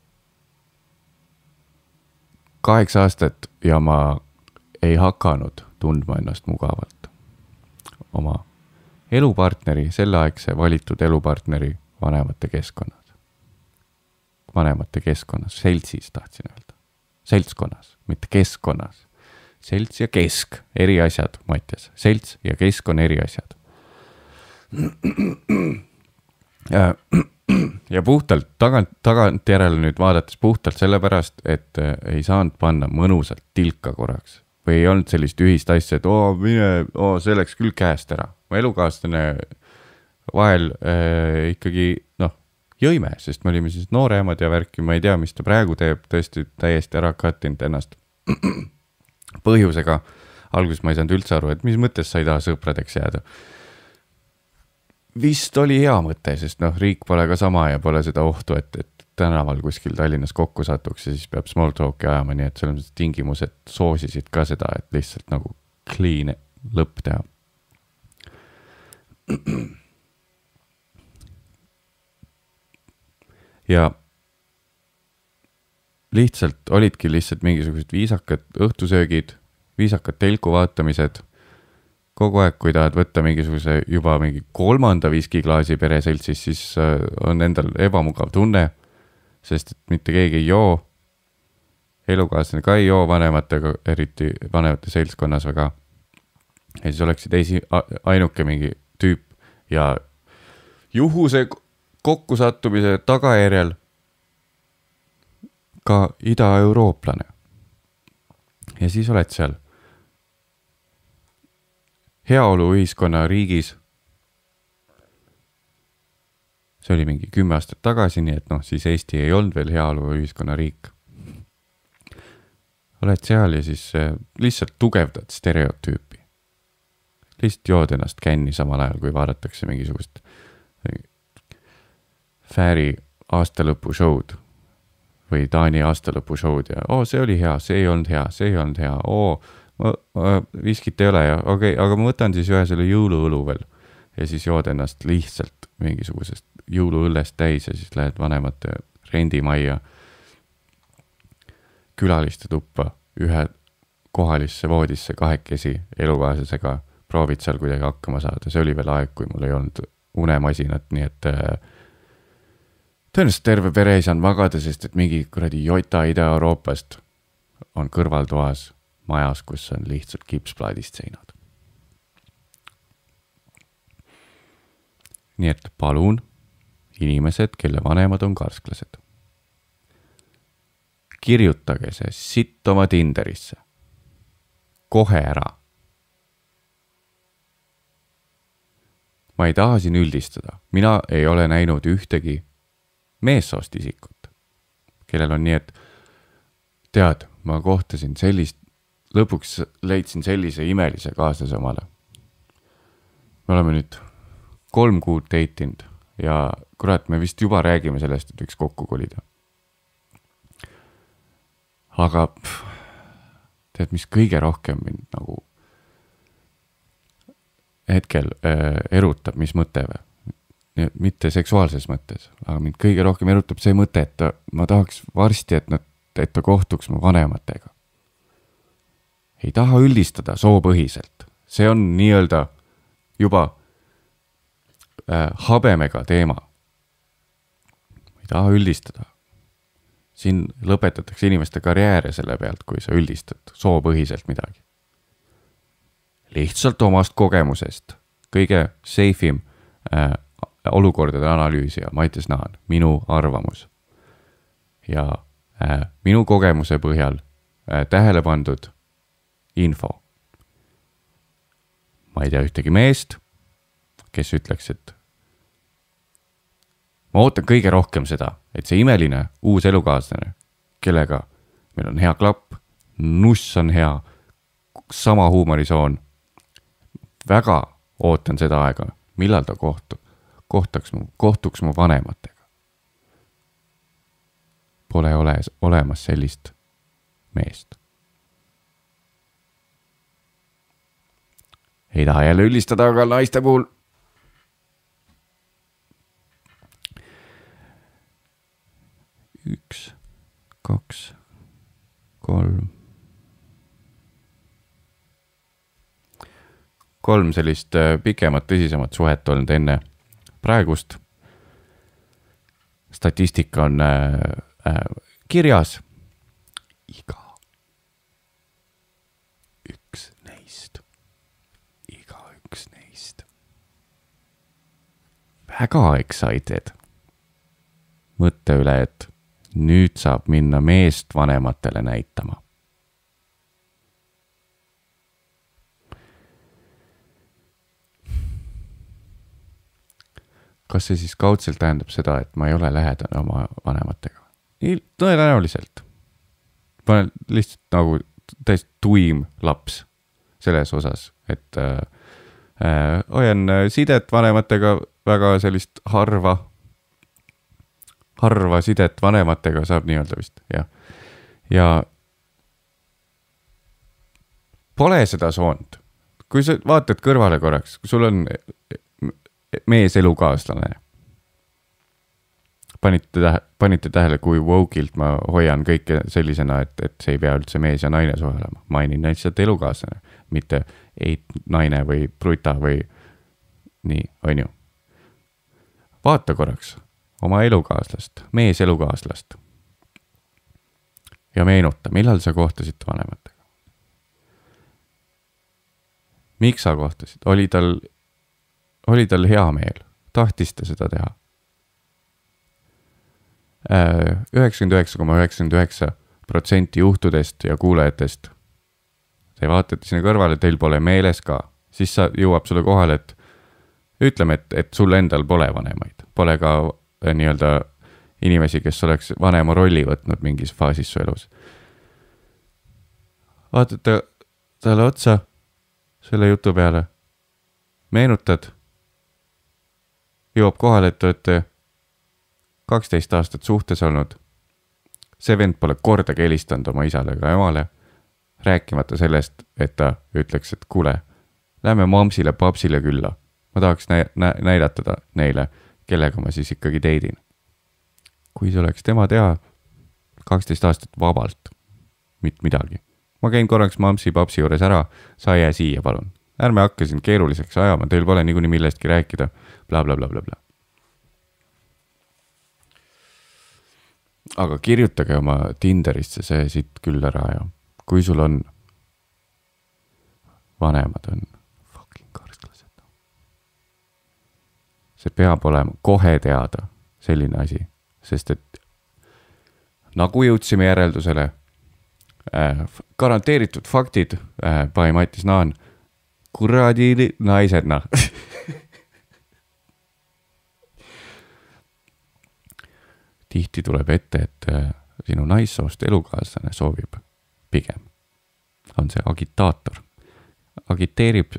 8 aastat ja ma ei hakanud tundma ennast mugavalt. Oma elupartneri, selleaegse valitud elupartneri vanemate keskkonnas. Vanemate keskkonnas, seltsis tahtsin öelda. Seltskonnas, mitte keskkonnas. Selts ja kesk, eri asjad, Mattias. Selts ja kesk on eri asjad. Ja puhtalt, tagant järele nüüd vaadates puhtalt sellepärast, et ei saanud panna mõnusalt tilka korraks. Või ei olnud sellist ühist asja, et see läks küll käest ära. Mu elukaaslane vahel ikkagi, jõime, sest me olime siis nooremad ja värki, ma ei tea, mis ta praegu teeb, tõesti täiesti ära kattinud ennast põhjusega. Alguses ma ei saanud üldse aru, et mis mõttes sa ei taha sõpradeks jääda. Vist oli hea mõte, sest riik pole ka sama ja pole seda ohtu, et tänaval kuskil Tallinnas kokku satuks ja siis peab small talk'i ajama, nii et selles mõttes tingimused soosisid ka seda, et lihtsalt nagu clean lõpp teha. Ja lihtsalt olidki lihtsalt mingisugused viisakad õhtusöögid, viisakad telku vaatamised, kogu aeg, kui tahad võtta mingisuguse juba mingi 3. viskiklaasi pereseltsis, siis on endal ebamugav tunne, sest et mitte keegi ei joo, elukaaslane ka ei joo vanematega, eriti vanemate seltskonnas väga. Ja siis oleksid ainuke mingi tüüp ja juhuse kokkusattumise tagajärjel ka ida-eurooplane. Ja siis oled seal heaolu ühiskonna riigis. See oli mingi 10 aastat tagasi, nii et siis Eesti ei olnud veel heaolu ühiskonna riik. Oled seal ja siis lihtsalt tugevdad stereotüüpi. Lihtsalt jood ennast känni samal ajal, kui vaadatakse mingisugust Fääri aastalõpu show'd või Taani aastalõpu show'd ja see oli hea, see ei olnud hea, see ei olnud hea, viskit ei ole ja okei, aga ma võtan siis ühe selle jõuluõlu veel ja siis jood ennast lihtsalt mingisugusest jõuluõllest täis ja siis lähed vanemate rendimajja külaliste tuppa ühe kohalisse voodisse kahekesi elukaaslasega, proovid seal kuidagi hakkama saada. See oli veel aeg, kui mul ei olnud unemasinat, nii et tõenäoliselt terve pere ei saanud magada, sest et mingi kuradi jota Ida-Euroopast on kõrvaltoas majas, kus on lihtsalt kipsplaadist seinad. Nii et palun inimesed, kelle vanemad on karsklased. Kirjutage see sitt oma Tinderisse. Kohe ära. Ma ei taha siin üldistada. Mina ei ole näinud ühtegi meessoost isikut, kellel on nii, et tead, ma kohtasin lõpuks leidsin sellise imelise kaaslase omale. Me oleme nüüd 3 kuud teitinud ja kurat, me vist juba räägime sellest, et võiks kokku kolida. Aga tead, mis kõige rohkem mind nagu hetkel erutab, mis mõte või? Mitte seksuaalses mõttes, aga mind kõige rohkem erutab see mõte, et ma tahaks varsti, et ta kohtuks mu vanematega. Ei taha üldistada soopõhiselt. See on nii-öelda juba habemega teema. Ei taha üldistada. Siin lõpetatakse inimeste karjääre selle pealt, kui sa üldistad soopõhiselt midagi. Lihtsalt omast kogemusest. Kõige seifim olukordade analüüsija Maites Naan, minu arvamus. Ja minu kogemuse põhjal tähele pandud info. Ma ei tea ühtegi meest, kes ütleks, et ma ootan kõige rohkem seda, et see imeline uus elukaaslane, kellega meil on hea klapp, nuss on hea, sama huumorisoon, väga ootan seda aega, millal ta kohtuks mu vanematega. Pole olemas sellist meest. Ei taha jälle üldistada, aga naiste puhul. Üks, kaks, kolm sellist pikemat, tõsisemat suhet olnud enne praegust. Statistika on kirjas. Iga üks neist. Väga excited. Mõtte üle, et nüüd saab minna meest vanematele näitama. Kas see siis kaudselt tähendab seda, et ma ei ole lähedane oma vanematega? Tõenäoliselt. Ma olen lihtsalt nagu täiesti tuim laps selles osas, et hoian sidet vanematega väga sellist harva sidet vanematega saab nii-öelda vist, jah. Ja pole seda soonud. Kui sa vaatad kõrvale korraks, kui sul on mees elukaaslane, panite tähele, kui woke'ilt ma hoian kõike sellisena, et see ei pea üldse mees ja naine suhelema. Mainin lihtsalt elukaaslane, mitte naine või pruta või nii, on ju. Vaata korraks oma elukaaslast, mees elukaaslast. Ja meenuta, millal sa kohtasid vanematega? Miks sa kohtasid? Oli tal hea meel? Tahtis ta seda teha? 99,99% juhtudest ja kuulajatest. Te vaatate sinna kõrvale, teil pole meeles ka. Siis jõuab sulle kohale, et ütleme, et sul endal pole vanemaid. Pole ka nii-öelda inimesi, kes oleks vanema rolli võtnud mingis faasis su elus. Vaatate talle otsa selle jutu peale. Meenutad. Jõuab kohale, et olete 12 aastat suhtes olnud. See vend pole kordagi helistanud oma isale ega emale. Rääkimata sellest, et ta ütleks, et kuule, lähme mamsile, papsile külla. Ma tahaks näidatada neile, kellega ma siis ikkagi teidin. Kui see oleks tema teha 12 aastat vabalt, mitte midagi. Ma käin korraks mamsi, papsi juures ära, sa jää siia, palun. Ärme hakka siin keeruliseks ajama, teil pole niikuinii millestki rääkida, bla bla bla bla bla. Aga kirjutage oma Tinderisse see siit küll ära ja kui sul on vanemad on fucking karsklased. See peab olema kohe teada selline asi, sest et nagu jõudsime järeldusele, garanteeritud faktid by Mattis Naan, kuradi naised, noh. Tihti tuleb ette, et sinu naissoost elukaaslane soovib pigem. On see agitaator. Agiteerib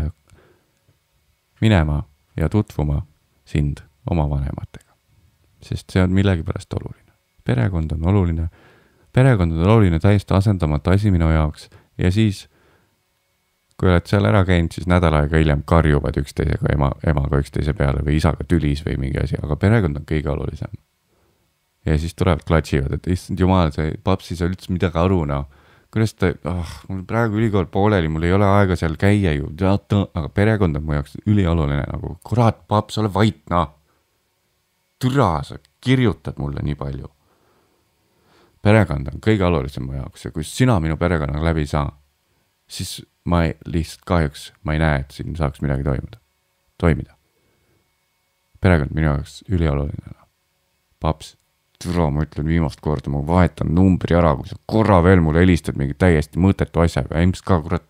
minema ja tutvuma sind oma vanematega. Sest see on millegi pärast oluline. Perekond on oluline. Perekond on oluline täiesti asendamata asi minu jaoks. Ja siis, kui oled seal ära käinud, siis nädal aega hiljem karjuvad üksteisega emaga üksteise peale või isaga tülis või mingi asi. Aga perekond on kõige olulisem. Ja siis tulevad klatsivad, et issand jumal, see papsi sa üldse midagi aru, no. Kuidas ta, mul praegu ülikool pooleli, mul ei ole aega seal käia ju, aga perekond on mu jaoks ülioluline, nagu kurat, paps, ole vait, no. Türa, sa kirjutad mulle nii palju. Perekond on kõige olulisem mu jaoks ja kui sina minu perekonnaga läbi ei saa, siis ma lihtsalt kahjuks, ma ei näe, et siin saaks midagi toimida. Perekond minu jaoks ülioluline, no. Paps. Türa, ma ütlen viimast korda, ma vahetan numbri ära, kui sa korra veel mulle helistad mingi täiesti mõtetu asjaga, ilmselt ka, kurat.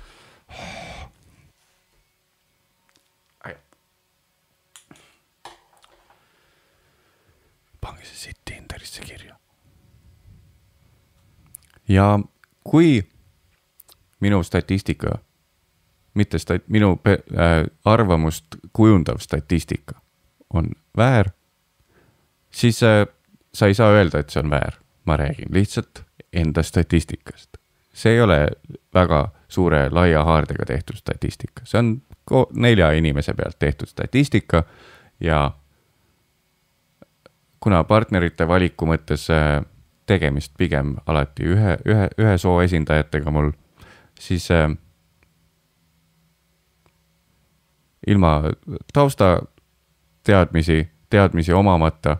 Pange see siit Tinderisse kirja. Ja kui minu statistika, mitte minu arvamust kujundav statistika on väär, siis sa ei saa öelda, et see on väär. Ma räägin lihtsalt enda statistikast. See ei ole väga suure laia haardega tehtud statistika. See on 4 inimese pealt tehtud statistika ja kuna partnerite valiku mõttes tegemist pigem alati ühe soo esindajatega mul, siis ilma tausta teadmisi omamata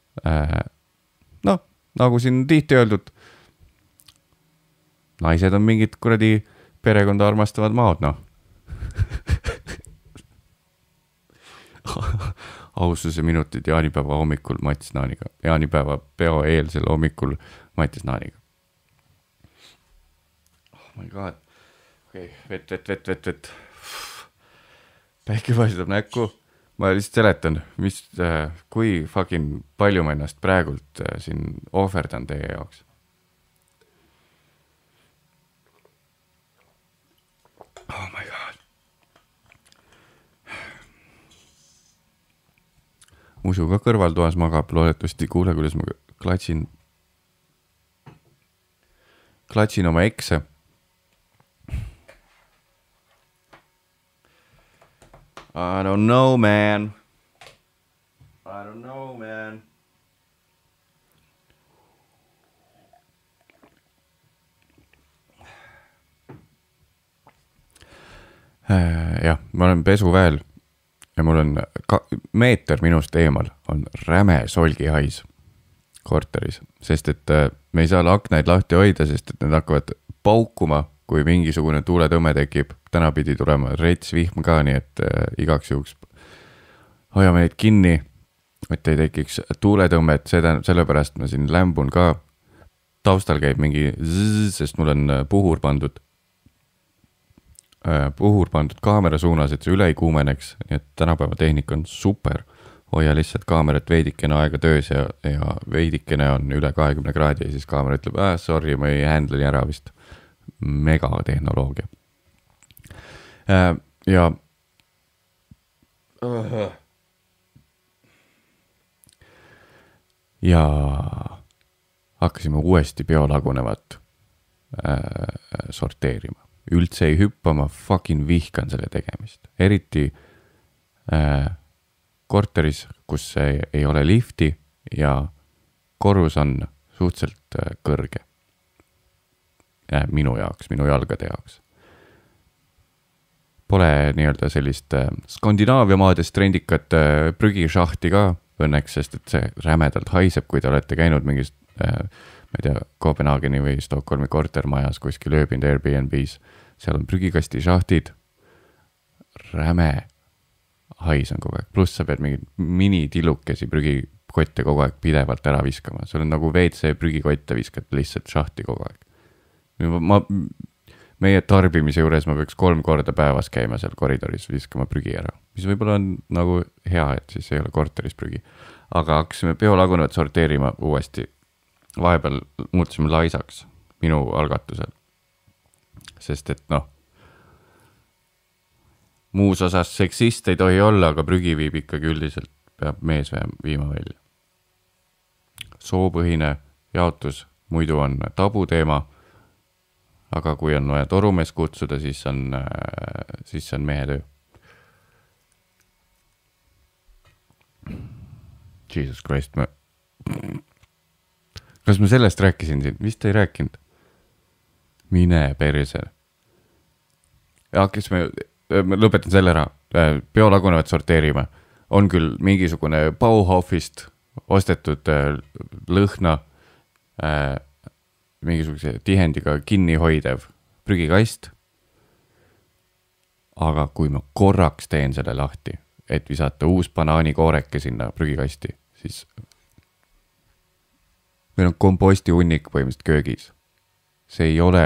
nagu siin tihti öeldud, naised on mingid kuradi perekonda armastavad maad, noh. Aususe minutid jaanipäeva hommikul Mattis Naaniga. Jaanipäeva peo eelsel hommikul Mattis Naaniga. Oh my god. Okei, vett. Päike paistab näkku. Ma lihtsalt seletan, kui fucking palju ma ennast praegult siin ohverdan teie jaoks. Oh my god. Musu ka kõrvaltoas magab, loodetavasti kuule, kuidas ma klatsin oma ekse. I don't know, man. Jah, ma olen pesuväel ja mul on meeter minust eemal on räme solgihais korteris, sest et me ei saa aknaid lahti hoida, sest et need hakkavad paukuma, kui mingisugune tuuletõmme tekib. Täna pidi tulema rets vihm ka, nii et igaks juhuks hoiame neid kinni, et ei tekiks tuuletõmmet, sellepärast ma siin lämbun ka. Taustal käib mingi sest mul on puhur pandud kaamera suunas, et see üle ei kuumeneks, nii et tänapäeva tehnika on super. Hoia lihtsalt kaamerat veidikene aega töös ja veidikene on üle 20 kraadi ja siis kaamera ütleb, sorry, ma ei handle nii ära vist. Megatehnoloogia. Ja hakkasime uuesti biolagunevat sorteerima. Üldse ei hüppa, ma fucking vihkan selle tegemist. Eriti korteris, kus ei ole lifti ja korrus on suhteliselt kõrge. Minu jaoks, minu jalgade jaoks. Pole nii-öelda sellist Skandinaavia maades trendikat prügišahti ka õnneks, sest et see rämedalt haiseb, kui te olete käinud mingist ma ei tea, Kopenhageni või Stockholmi kortermajas kuskil ööbinud Airbnb's. Seal on prügikasti šahtid, räme hais on kogu aeg. Pluss sa pead mingid mini-tilukesi prügikotte kogu aeg pidevalt ära viskama. Sul on nagu WC prügikotte viskad lihtsalt šahti kogu aeg. Meie tarbimise juures ma peaks 3 korda päevas käima seal koridoris viskama prügi ära. Mis võib-olla on nagu hea, et siis ei ole korteris prügi. Aga hakkasime biolagunevat sorteerima uuesti. Vahepeal muutusime laisaks minu algatusel. Sest et muus osas seksist ei tohi olla, aga prügi viib ikkagi üldiselt, peab mees viima välja. Soopõhine jaotus muidu on tabuteema, aga kui on vaja torumees kutsuda, siis on mehe töö. Jesus Christ, kas ma sellest rääkisin siin? Vist ei rääkinud. Mine perse. Hakkasime, lõpetan selle ära. Biolagunevat sorteerima. On küll mingisugune Bauhofist ostetud lõhna, mingisuguse tihendiga kinni hoidev prügikast. Aga kui ma korraks teen selle lahti, et visata uus banaanikooreke sinna prügikasti, siis meil on komposti hunnik põhimõtteliselt köögis. See ei ole.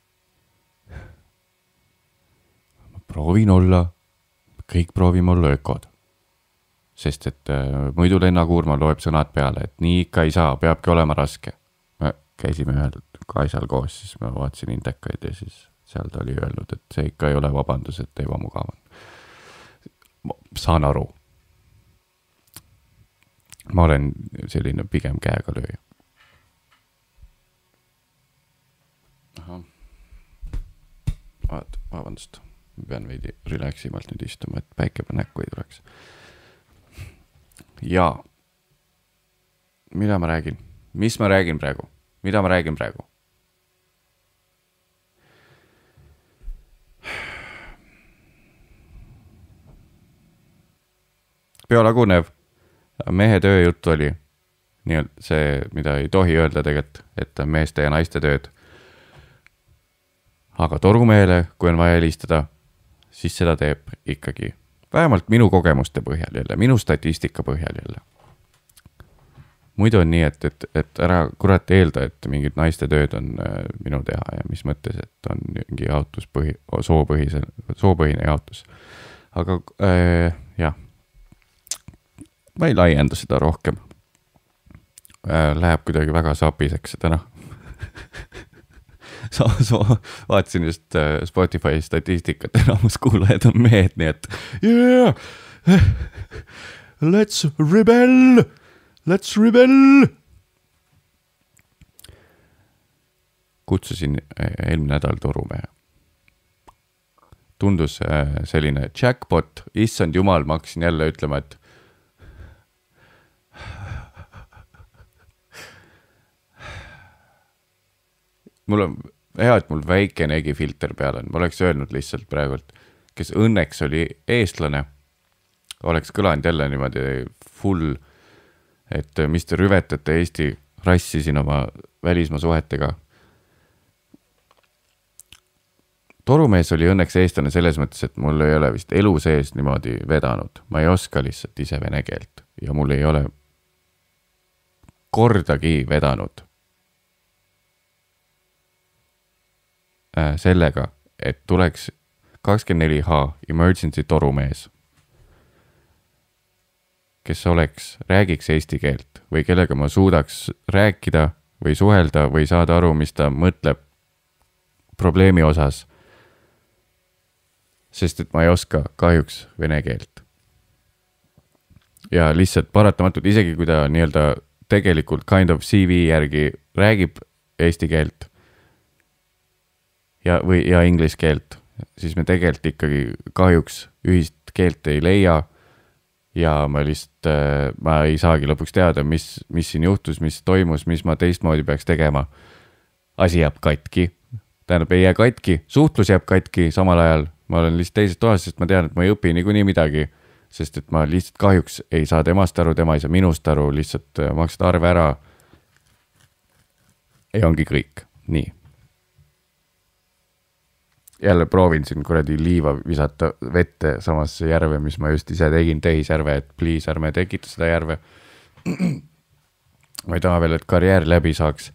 Ma proovin olla, kõik proovime olla ökod. Sest et muidu lennakuurma loeb sõnad peale, et nii ikka ei saa, peabki olema raske. Me käisime ühel kaisal koos, siis ma vaatasin indekaid ja siis seal ta oli öelnud, et see ikka ei ole vabandus, et ebamugav on. Ma saan aru. Ma olen selline pigem käega lööja. Vabandust, ma pean veidi relaximalt nüüd istuma, et päike peal näkku ei tuleks. Ja, mida ma räägin? Mis ma räägin praegu? Mida ma räägin praegu? Biolagunev mehe töö jutt oli nii see, mida ei tohi öelda tegelikult, et meeste ja naiste tööd. Aga torumehele, kui on vaja helistada, siis seda teeb ikkagi vähemalt minu kogemuste põhjal jälle, minu statistika põhjal jälle. Muidu on nii, et ära kurat eelda, et mingid naiste tööd on minu teha ja mis mõttes, et on mingi jaotus soopõhine jaotus. Aga jah, ma ei laienda seda rohkem. Läheb kuidagi väga sapiseks täna. Vaatasin just Spotify statistikat, enamus kuulajad on mehed, nii et let's rebel, let's rebel. Kutsusin eelmine nädal torumehe. Tundus selline jackpot, issand jumal, ma hakkasin jälle ütlema, et mul on hea, et mul väike negifilter peal on. Ma oleks öelnud lihtsalt praegult, kes õnneks oli eestlane, oleks kõlanud jälle niimoodi full, et mis te rüvetate Eesti rassi siin oma välismaa suhetega. Torumees oli õnneks eestlane selles mõttes, et mul ei ole vist elu sees niimoodi vedanud. Ma ei oska lihtsalt ise vene keelt ja mul ei ole kordagi vedanud sellega, et tuleks 24H emergency torumees, kes räägiks eesti keelt või kellega ma suudaks rääkida või suhelda või saada aru, mis ta mõtleb probleemi osas. Sest et ma ei oska kahjuks vene keelt. Ja lihtsalt paratamatult, isegi kui ta nii-öelda tegelikult kind of CV järgi räägib eesti keelt ja inglise keelt, siis me tegelikult ikkagi kahjuks ühist keelt ei leia ja ma ei saagi lõpuks teada, mis siin juhtus, mis toimus, mis ma teistmoodi peaks tegema. Asi jääb katki. Tähendab, ei jää katki, suhtlus jääb katki samal ajal. Ma olen lihtsalt teises toas, sest ma tean, et ma ei õpi niikuinii midagi, sest et ma lihtsalt kahjuks ei saa temast aru, tema ei saa minust aru, lihtsalt maksad arve ära. Ei ongi kõik. Nii. Jälle proovin siin kuradi liiva visata vette samasse järve, mis ma just ise tegin, tehisjärve, et please ärme tekita seda järve. Ma ei taha veel, et karjäär läbi saaks.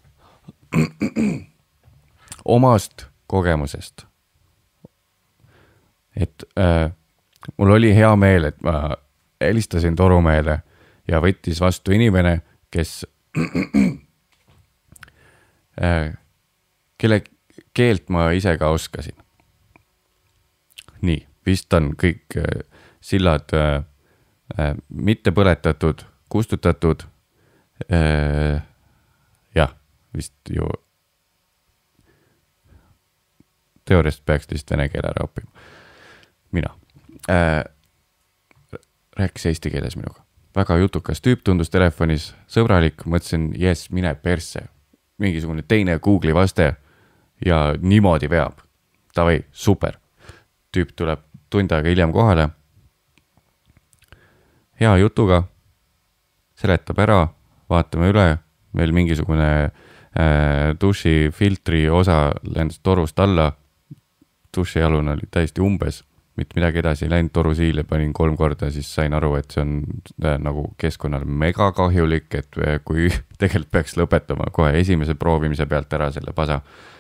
Omast kogemusest. Et mul oli hea meel, et ma helistasin torumehele ja võttis vastu inimene, kes kelle keelt ma ise ka oskasin. Nii, vist on kõik sillad mitte põletatud, kustutatud. Jah, vist ju teooriast peaks lihtsalt vene keele ära õppima. Mina. Rääkis eesti keeles minuga. Väga jutukas tüüp tundus telefonis, sõbralik, mõtlesin, yes, mine perse. Mingisugune teine Google'i vaste ja niimoodi veab. Tavai, super. Tüüp tuleb tund aega hiljem kohale. Hea jutuga, seletab ära, vaatame üle, meil mingisugune duši filtri osa lendas torust alla. Dušialune oli täiesti umbes, mitte midagi edasi läinud torusiil ja panin 3 korda, siis sain aru, et see on nagu keskkonnale mega kahjulik, et kui tegelikult peaks lõpetama kohe esimese proovimise pealt ära selle pasa.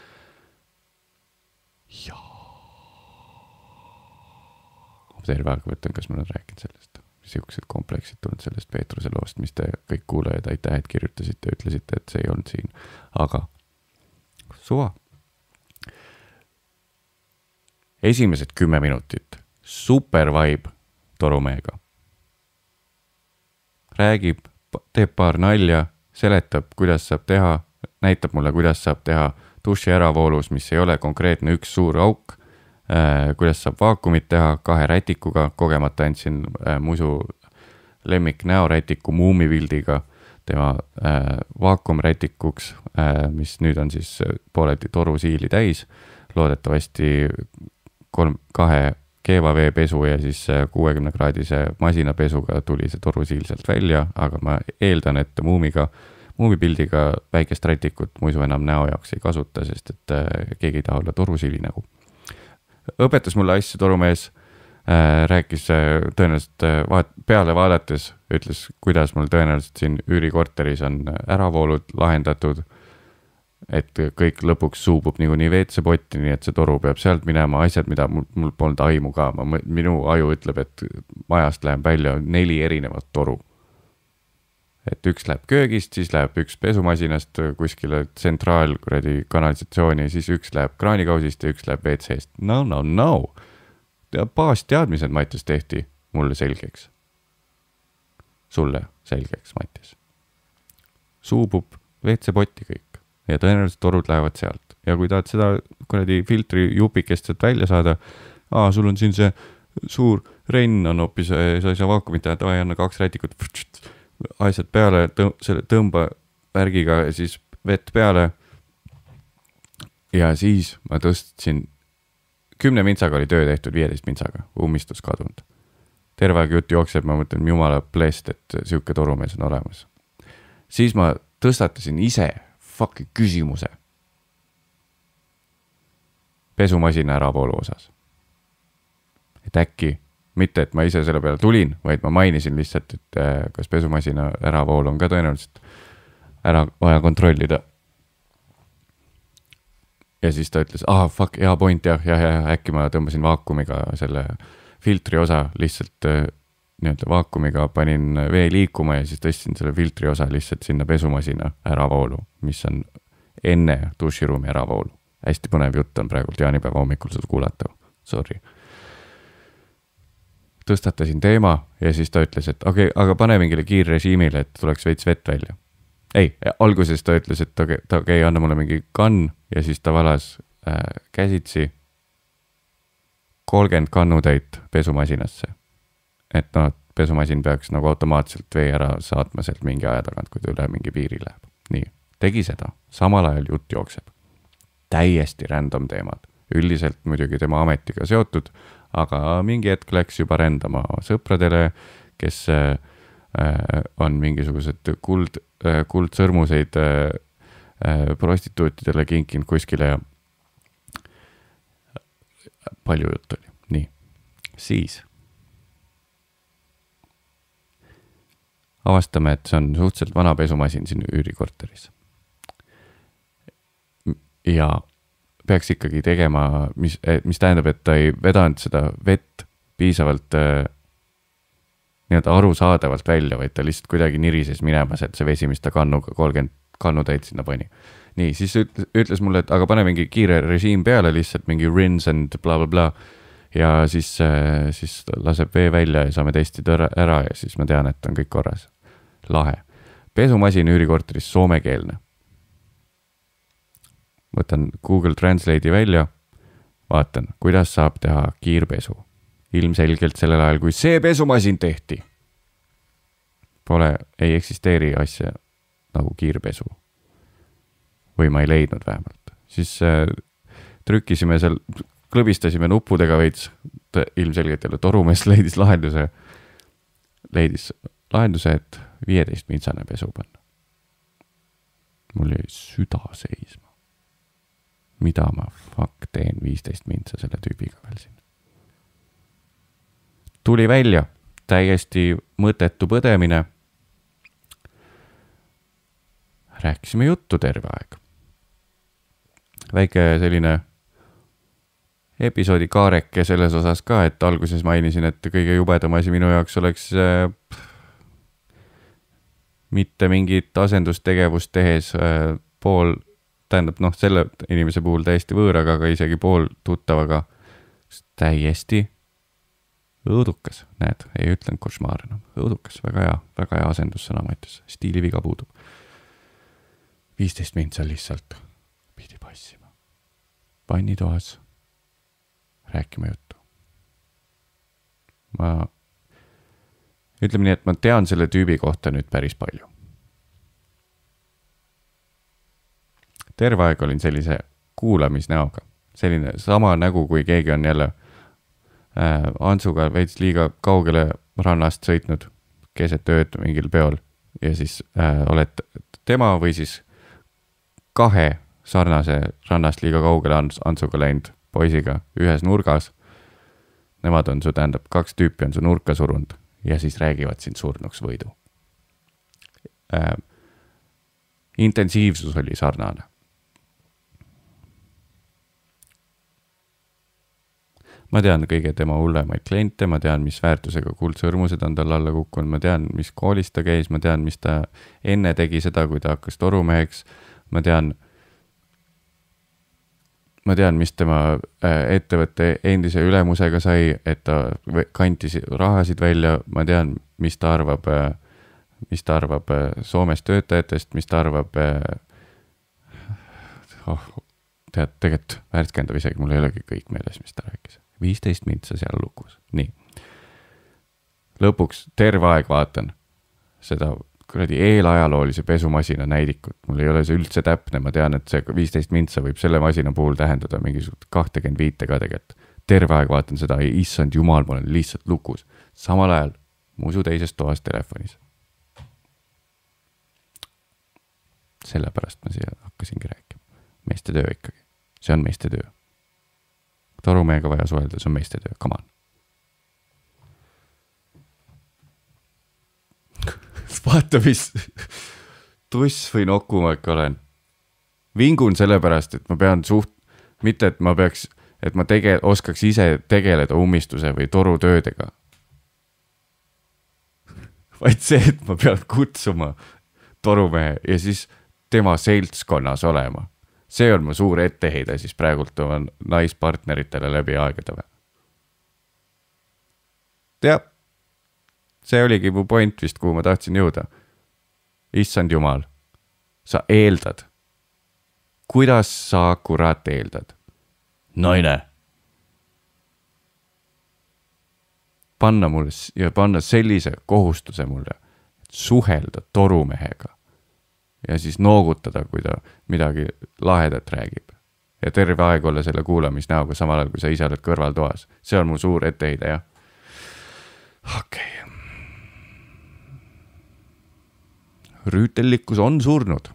Ja. Terve aeg võtan, kas ma olen rääkinud sellest. Siuksed kompleksid tulnud sellest Peetruse loost, mis te kõik kuulajad aitähed kirjutasite ja ütlesite, et see ei olnud siin. Aga suva. Esimesed 10 minutit. Super vibe torumeega. Räägib, teeb paar nalja, seletab, kuidas saab teha, näitab mulle, kuidas saab teha duši äravoolus, mis ei ole konkreetne üks suur auk, kuidas saab vaakumit teha 2 rätikuga, kogemata andsin musu lemmik näorätiku muumipildiga tema vaakumrätikuks, mis nüüd on siis pooleti torusiili täis, loodetavasti 2 keevaveepesu ja siis 60-kraadise masinapesuga tuli see torusiil sealt välja, aga ma eeldan, et muumipildiga väikest rätikut muidu enam näo jaoks ei kasuta, sest et keegi ei taha olla torusiili nägu. Õpetas mulle asju torumees, rääkis tõenäoliselt peale vaadates, ütles, kuidas mul tõenäoliselt siin üürikorteris on äravoolud lahendatud, et kõik lõpuks suubub nii veetsepotti, nii et see toru peab sealt minema, asjad, mida mul polnud aimu ka. Minu aju ütleb, et majast läheb välja 4 erinevat toru. Et üks läheb köögist, siis läheb üks pesumasinast kuskile tsentraalkuradi kanalisatsiooni, siis üks läheb kraanikausist ja üks läheb WC-st. No. Baasteadmised Mattias tehti mulle selgeks. sulle selgeks, Mattias. Suubub WC-potti kõik ja tõenäoliselt torud lähevad sealt. Ja kui tahad seda kuradi filtri jupikest sealt välja saada, sul on siin see suur renn on hoopis, sa ei saa vaakumit teha, davai anna 2 rätikut, asjad peale, selle tõmba värgiga ja siis vett peale. Ja siis ma tõstsin 10 mintsaga oli töö tehtud, 15 mintsaga, ummistus kadunud. Terve aeg jutt jookseb, ma mõtlen, jumala blessed, et siuke torumees on olemas. Siis ma tõstatasin ise fucking küsimuse pesumasina äravoolu osas. Et äkki, mitte et ma ise selle peale tulin, vaid ma mainisin lihtsalt, et kas pesumasina äravool on ka tõenäoliselt ära vaja kontrollida. Ja siis ta ütles, fuck, hea point, ja äkki ma tõmbasin vaakumiga selle filtri osa lihtsalt nii-öelda vaakumiga panin vee liikuma ja siis tõstsin selle filtri osa lihtsalt sinna pesumasina äravoolu, mis on enne duširuumi äravoolu. Hästi põnev jutt on praegult jaanipäeva hommikul seda kuulata. Sorry. Tõstatasin teema ja siis ta ütles, et okei, aga pane mingile kiirrežiimile, et tuleks veits vett välja. Ei, alguses ta ütles, et okei, anna mulle mingi kann ja siis ta valas käsitsi 30 kannutäit pesumasinasse. Et pesumasin peaks nagu automaatselt vee ära saatma sealt mingi aja tagant, kui ta üle mingi piiri läheb. Nii, tegi seda. Samal ajal jutt jookseb. Täiesti random teemad. Üldiselt muidugi tema ametiga seotud, aga mingi hetk läks juba rändama sõpradele, kes on mingisugused kuldsõrmuseid prostituutidele kinkinud kuskile ja palju jutt oli. Nii, siis avastame, et see on suhteliselt vana pesumasin siin üürikorteris. Ja peaks ikkagi tegema, mis tähendab, et ta ei vedanud seda vett piisavalt nii-öelda arusaadavalt välja, vaid ta lihtsalt kuidagi nirises minemas, et see vesi, mis ta 30 kannutäit sinna pani. Nii, siis ütles mulle, et aga pane mingi kiire režiim peale, lihtsalt mingi rinse and bla bla bla. Ja siis laseb vee välja ja saame testida ära ja siis ma tean, et on kõik korras. Lahe. Pesumasin üürikorteris soomekeelne. Võtan Google Translate'i välja, vaatan, kuidas saab teha kiirpesu. Ilmselgelt sellel ajal, kui see pesumasin tehti, ei eksisteeri asja nagu kiirpesu. Või ma ei leidnud vähemalt. Siis trükkisime seal, klõbistasime nuppudega veits, ilmselgelt jälle torumees leidis lahenduse, et 15 mintsane pesu panna. Mul jäi süda seisma. Mida ma teen 15 mintsa selle tüübiga veel siin. Tuli välja, täiesti mõttetu põdemine. Rääkisime juttu terve aeg. Väike selline episoodi kaareke selles osas ka, et alguses mainisin, et kõige jubedam asi minu jaoks oleks mitte mingit asendustegevust tehes tähendab, selle inimese puhul täiesti võõraga, aga isegi pool tuttavaga täiesti õudukas. Näed, ei ütlen košmaar enam. Õudukas, väga hea asendussõna Mattias. Stiiliviga puudub. 15 mintsa lihtsalt pidi passima. Pannitoas rääkima juttu. Ütleme nii, et ma tean selle tüübi kohta nüüd päris palju. Terve aeg olin sellise kuulamisnäoga. Selline sama nägu, kui keegi on jälle Antsuga veits liiga kaugele rannast sõitnud keset ööd mingil peol. Ja siis oled tema või siis 2 sarnase rannast liiga kaugele Antsuga läinud poisiga ühes nurgas. Nemad on su, tähendab, 2 tüüpi on su nurka surunud ja siis räägivad sind surnuks võidu. Intensiivsus oli sarnane. Ma tean kõige tema hullemaid kliente, ma tean, mis väärtusega kuldsõrmused on tal alla kukkunud, ma tean, mis koolis ta käis, ma tean, mis ta enne tegi seda, kui ta hakkas torumeheks, ma tean, mis tema ettevõtte endise ülemusega sai, et ta kantis rahasid välja, ma tean, mis ta arvab mis ta arvab Soomes töötajatest, mis ta arvab tead, tegelikult värskendab isegi, mul ei olegi kõik meeles, mis ta rääkis. 15 mintsa seal lukus. Nii. Lõpuks terve aeg vaatan seda kuradi eelajaloolise pesumasina näidikut. Mul ei ole see üldse täpne, ma tean, et see 15 mintsa võib selle masina puhul tähendada mingisugust 25 ka tegelikult. Terve aeg vaatan seda, issand jumal, ma olen lihtsalt lukus. Samal ajal muusu teises toas telefonis. Sellepärast ma siia hakkasingi rääkima. Meeste töö ikkagi. See on meeste töö. Torumehega vaja suhelda, see on meeste töö. Come on. Vaata, mis tuss või noku ma ikka olen. Vingun sellepärast, et ma pean mitte et ma peaks, et ma oskaks ise tegeleda ummistuse või torutöödega. Vaid see, et ma pean kutsuma torumehe ja siis tema seltskonnas olema. See on mu suur etteheide siis praegult oma naispartneritele läbi aegade. Teab. See oligi mu point vist, kuhu ma tahtsin jõuda. Issand jumal, sa eeldad. Kuidas sa kurat eeldad? Naine. Panna sellise kohustuse mulle, et suhelda torumehega ja siis noogutada, kui ta midagi lahedat räägib. Ja terve aeg olla selle kuulamisnäoga samal ajal, kui sa ise oled kõrvaltoas. See on mu suur etteheide, jah. Okei. Rüütellikkus on surnud.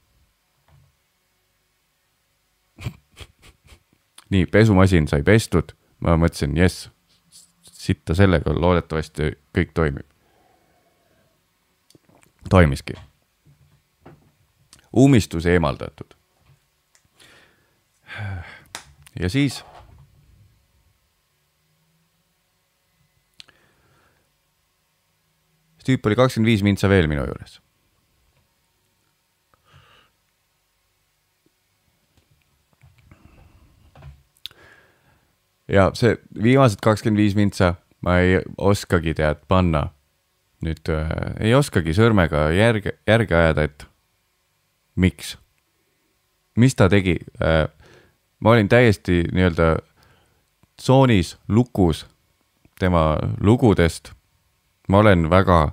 Nii, pesumasin sai pestud. Ma mõtlesin, yes, sitta sellega loodetavasti kõik toimib. Toimiski. Umistus eemaldatud. Ja siis tüüp oli 25 mintsa veel minu juures. Ja see viimased 25 mintsa ma ei oskagi tead panna. Nüüd ei oskagi sõrmega järge ajada, et miks? Mis ta tegi? Ma olin täiesti nii-öelda tsoonis lukus tema lugudest. Ma olen väga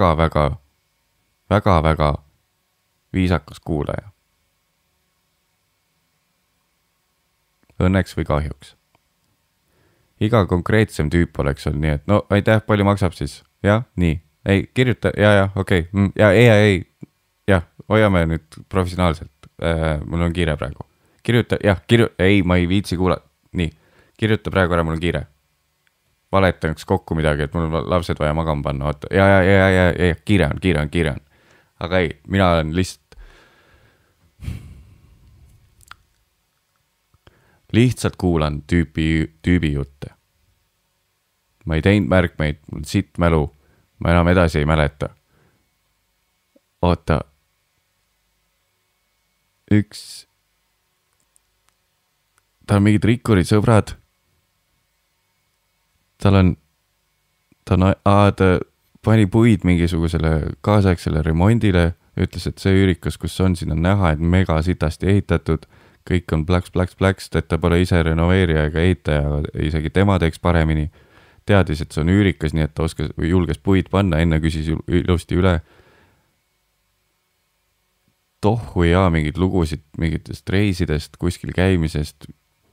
viisakas kuulaja. Õnneks või kahjuks. Iga konkreetsem tüüp oleks olnud nii, et no aitäh, palju maksab siis? Jah, nii. Ei, kirjuta, okei. Ei, hoiame nüüd professionaalselt. Mul on kiire praegu. Kirjuta, ei, ma ei viitsi kuula. Nii, kirjuta praegu ära, mul on kiire. Valetaks kokku midagi, et mul on lapsed vaja magama panna. Oota. Ja, kiire on. Aga ei, mina olen lihtsalt kuulan tüübi jutte. Ma ei teinud märkmeid, mul sitt mälu, ma enam edasi ei mäleta. Oota. Ta on mingid rikkurid sõbrad. Ta pani puid mingisugusele kaasaegsele remondile, ütles, et see ürikas, kus on, siin on näha, et mega sitasti ehitatud, kõik on plaks, et ta pole ise renoveerija ega ehitaja, isegi tema teeks paremini. Teadis, et see on üürikas, nii et ta julges puid panna, enne küsis ilusti üle. Tohhu ja mingid lugusid mingitest reisidest, kuskil käimisest.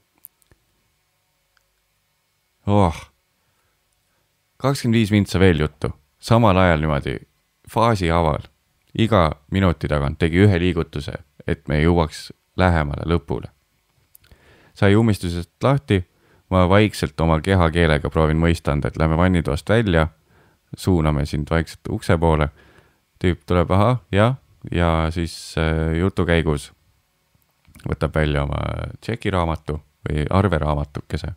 25 mintsa veel juttu. Samal ajal niimoodi faasi aval. Iga minuti tagant tegi ühe liigutuse, et me jõuaks lähemale lõpule. Sai umistusest lahti, ma vaikselt oma kehakeelega proovin mõista anda, et lähme vannitoast välja, suuname sind vaikselt ukse poole. Tüüp tuleb, ja siis jutu käigus võtab välja oma tšekiraamatu või arveraamatukese.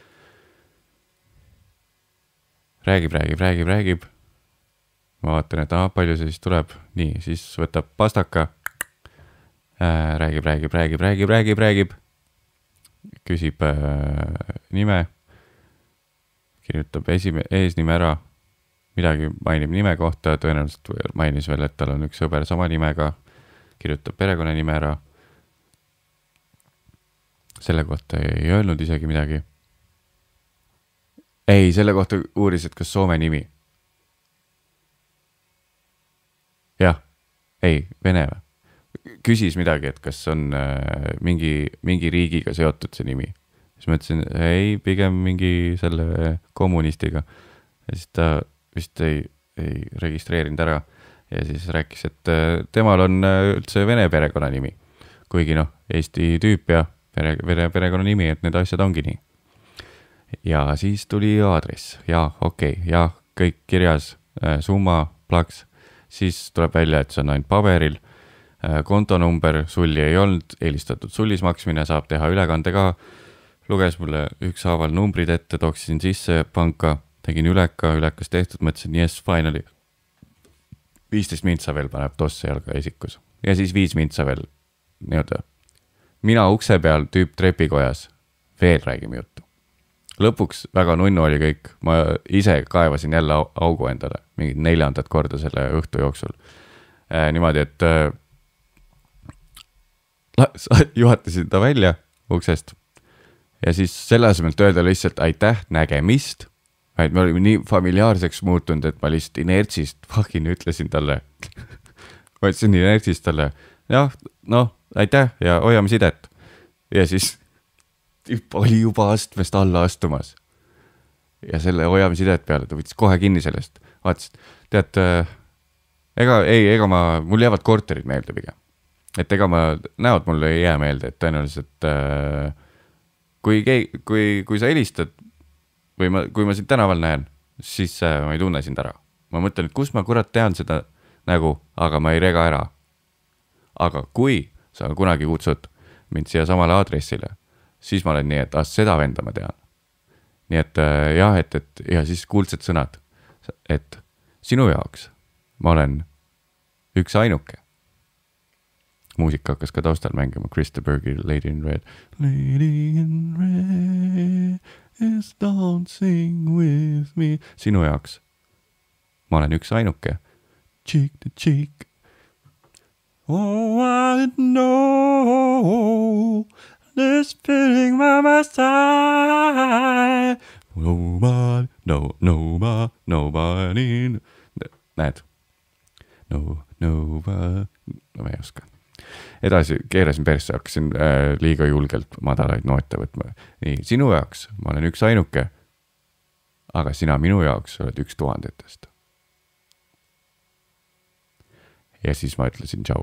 Räägib. Ma vaatan, et palju see siis tuleb. Nii, siis võtab pastaka. Räägib. Küsib nime. Kirjutab eesnime ära. midagi mainib nime kohta, tõenäoliselt mainis veel, et tal on üks sõber sama nimega, kirjutab perekonnanime ära. Selle kohta ei öelnud isegi midagi. Ei, selle kohta uuris, et kas Soome nimi. Jah, ei, Vene või? Küsis midagi, et kas on mingi riigiga seotud see nimi. Siis ma ütlesin, ei, pigem mingi selle kommunistiga. Ja siis ta vist ei registreerinud ära. Ja siis rääkis, et temal on üldse Vene perekonna nimi. Kuigi Eesti tüüp ja Vene perekonna nimi, et need asjad ongi nii. Ja siis tuli aadress. Ja, okei, ja kõik kirjas, summa, plaks. Siis tuleb välja, et see on ainult paberil. Kontonumber sulli ei olnud, eelistatud sullis maksmine, saab teha ülekande ka. Luges mulle ükshaaval numbrid ette, toksisin sisse panka, tegin ülekas tehtud, mõtlesin, yes, finally. 15 mintsa veel paneb tosse jalga esikus. Ja siis 5 mintsa veel nii-öelda. Mina ukse peal, tüüp trepikojas, veel räägime juttu. Lõpuks väga nunnu oli kõik, ma ise kaevasin jälle augu endale, mingid 4. korda selle õhtu jooksul. Niimoodi, et juhatasin ta välja uksest ja siis selle asemelt öelda lihtsalt aitäh, nägemist. Et me olime nii familiaarseks muutunud, et ma lihtsalt inertsist fucking ütlesin talle. Ma ütlesin inertsist talle, jah, aitäh ja hoiame sidet. Ja siis tüüp oli juba astmest alla astumas. Ja selle hoiame sidet peale, ta võttis kohe kinni sellest. Vaatas, tead, mul jäävad korterid meelde pigem. Et ega näod mulle ei jää meelde, et tõenäoliselt kui sa helistad või kui ma sind tänaval näen, siis ma ei tunne sind ära. Ma mõtlen, et kus ma kurat tean seda nägu, aga ma ei rega ära. Aga kui sa kunagi kutsud mind siia samale aadressile, siis ma olen nii, et seda venda ma tean. Nii et jah, ja siis kuldsed sõnad, et sinu jaoks ma olen üks ainuke. Muusika hakkas ka taustal mängima Krista Bergi Lady in Red. Lady in Red is dancing with me. Sinu jaoks ma olen üks ainuke. Cheek to cheek. Oh, I know this feeling by my side. Nobody. Näed. Ma ei oska. Edasi keerasin persse, hakkasin liiga julgelt madalaid noote võtma. Nii, sinu jaoks ma olen üks ainuke, aga sina minu jaoks oled 1000. Ja siis ma ütlesin tšau.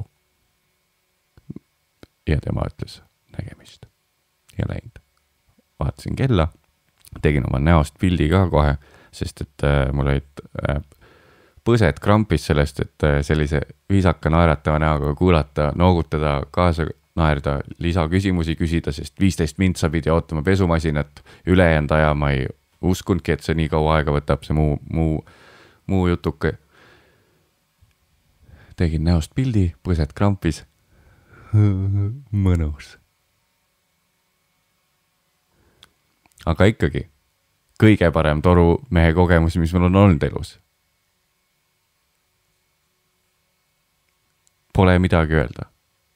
Ja tema ütles nägemist. Ja läinud. Vaatasin kella, tegin oma näost pildi ka kohe, sest et mul olid põsed krampis sellest, et sellise viisaka naeratava näoga kuulata, noogutada, kaasa naerda, lisaküsimusi küsida, sest 15 mintsa pidi ootama pesumasinat, ülejäänud aja ma ei uskunudki, et see nii kaua aega võtab, see muu jutuke. Tegin näost pildi, põsed krampis. Mõnus. Aga ikkagi, kõige parem toru mehe kogemus, mis mul on olnud elus. Pole midagi öelda.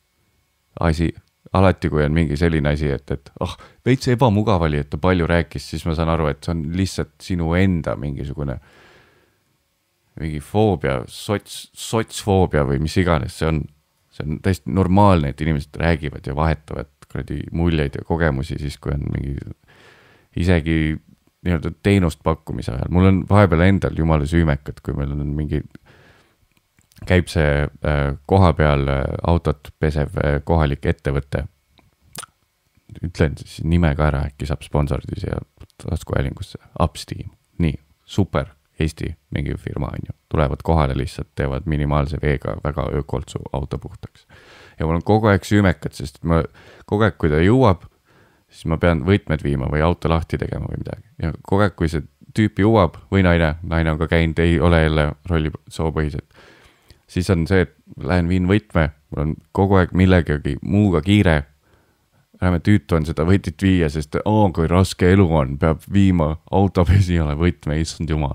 Alati kui on mingi selline asi, et veits ebamugav oli, et ta palju rääkis, siis ma saan aru, et see on lihtsalt sinu enda mingisugune mingi foobia, sotsfoobia või mis iganes see on täiesti normaalne, et inimesed räägivad ja vahetavad muljeid ja kogemusi siis, kui on mingi isegi nii-öelda teenust pakkumise ajal. Mul on vahepeal endal jumala süümekad, kui meil on mingi käib see koha peal autot pesev kohalik ettevõte. Ütlen siis nime ka ära, äkki saab sponsordis ja taskuhäälingusse. Upsteam. Nii, super Eesti mingi firma on ju. Tulevad kohale lihtsalt, teevad minimaalse veega väga ökoltsu auto puhtaks. Ja mul on kogu aeg süümekad, sest ma kogu aeg, kui ta jõuab, siis ma pean võtmed viima või auto lahti tegema või midagi. Ja kogu aeg, kui see tüüp jõuab või naine on ka käinud, ei ole jälle rolli soopõhised. Siis on see, et lähen viin võtme, mul on kogu aeg millegagi muuga kiire. Läheme tüütu on seda võtit viia, sest kui raske elu on, peab viima autopesijale võtme, issand jumal.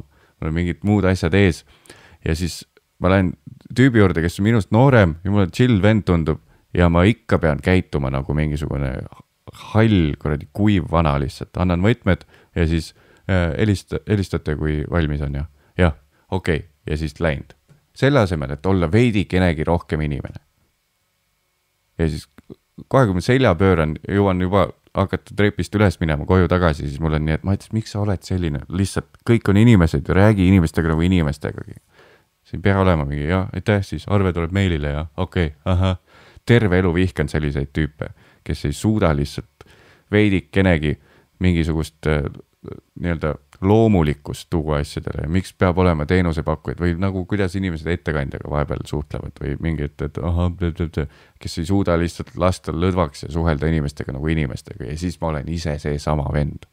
mul on mingid muud asjad ees ja siis ma lähen tüübi juurde, kes on minust noorem ja mulle chill vend tundub ja ma ikka pean käituma nagu mingisugune hall, kuradi kuiv vana lihtsalt. Annan võtmed ja siis helistate, kui valmis on ja. Jah, okei. Ja siis läinud. Selle asemel, et olla veidikenegi rohkem inimene. Ja siis kohe, kui ma selja pööran, jõuan juba hakata trepist üles minema koju tagasi, siis mul on nii, et ma ütlesin, miks sa oled selline? Lihtsalt kõik on inimesed ja räägi inimestega nagu inimestegagi. Siin pea olema mingi, ja, aitäh siis, arve tuleb meilile ja okei, aha. Terve elu vihkan selliseid tüüpe, kes ei suuda lihtsalt veidikenegi mingisugust nii-öelda loomulikkust tuua asjadele ja miks peab olema teenusepakkujaid või nagu kuidas inimesed ettekandjaga vahepeal suhtlevad või mingid, et aha, kes ei suuda lihtsalt lasta lõdvaks ja suhelda inimestega nagu inimestega ja siis ma olen ise see sama vend.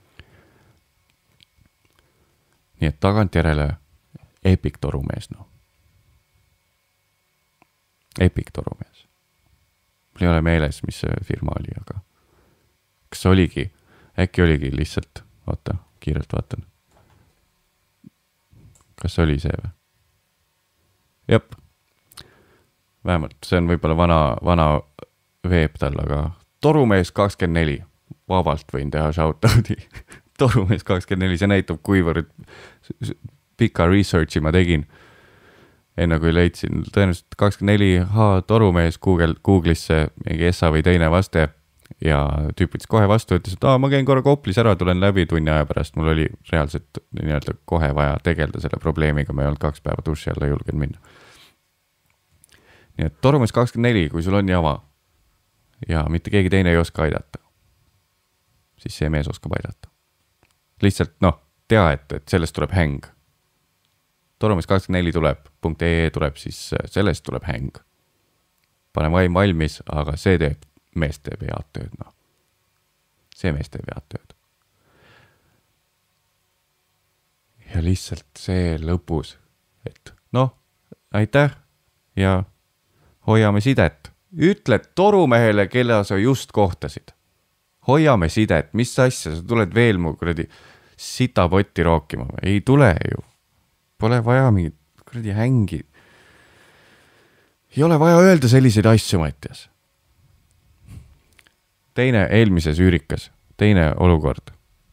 Nii et tagantjärele epic torumees, no. Epic torumees. Mul ei ole meeles, mis see firma oli, aga kas oligi, äkki oligi lihtsalt, vaata, kiirelt vaatan. Kas oli see või? Jep. Vähemalt, see on võib-olla vana veeb tal, aga torumees 24. Vabalt võin teha shoutout'i. Torumees 24, see näitab kuivõrd pika researchi ma tegin. Enne kui leidsin tõenäoliselt 24 torumees Google'isse mingi essa või teine vaste ja tüüp võttis kohe vastu, ütles, et ma käin korra Koplis ära, tulen läbi tunni aja pärast. Mul oli reaalselt nii-öelda kohe vaja tegelda selle probleemiga, ma ei olnud 2 päeva duši alla julgen minna. Nii et torumees 24, kui sul on jama ja mitte keegi teine ei oska aidata, siis see mees oskab aidata. Lihtsalt, tea, et sellest tuleb häng. Torumees 24 tuleb, .ee tuleb, siis sellest tuleb häng. Pane vaim valmis, aga see mees teeb head tööd, See mees teeb head tööd. Ja lihtsalt see lõpus, et aitäh ja hoiame sidet. Ütle torumehele, kelle sa just kohtasid. Hoiame sidet, mis asja, sa tuled veel mu kuradi sitapotti rookima. Ei tule ju. Pole vaja mingit kuradi hängi. Ei ole vaja öelda selliseid asju, Mattias. Teine eelmises üürikas, teine olukord.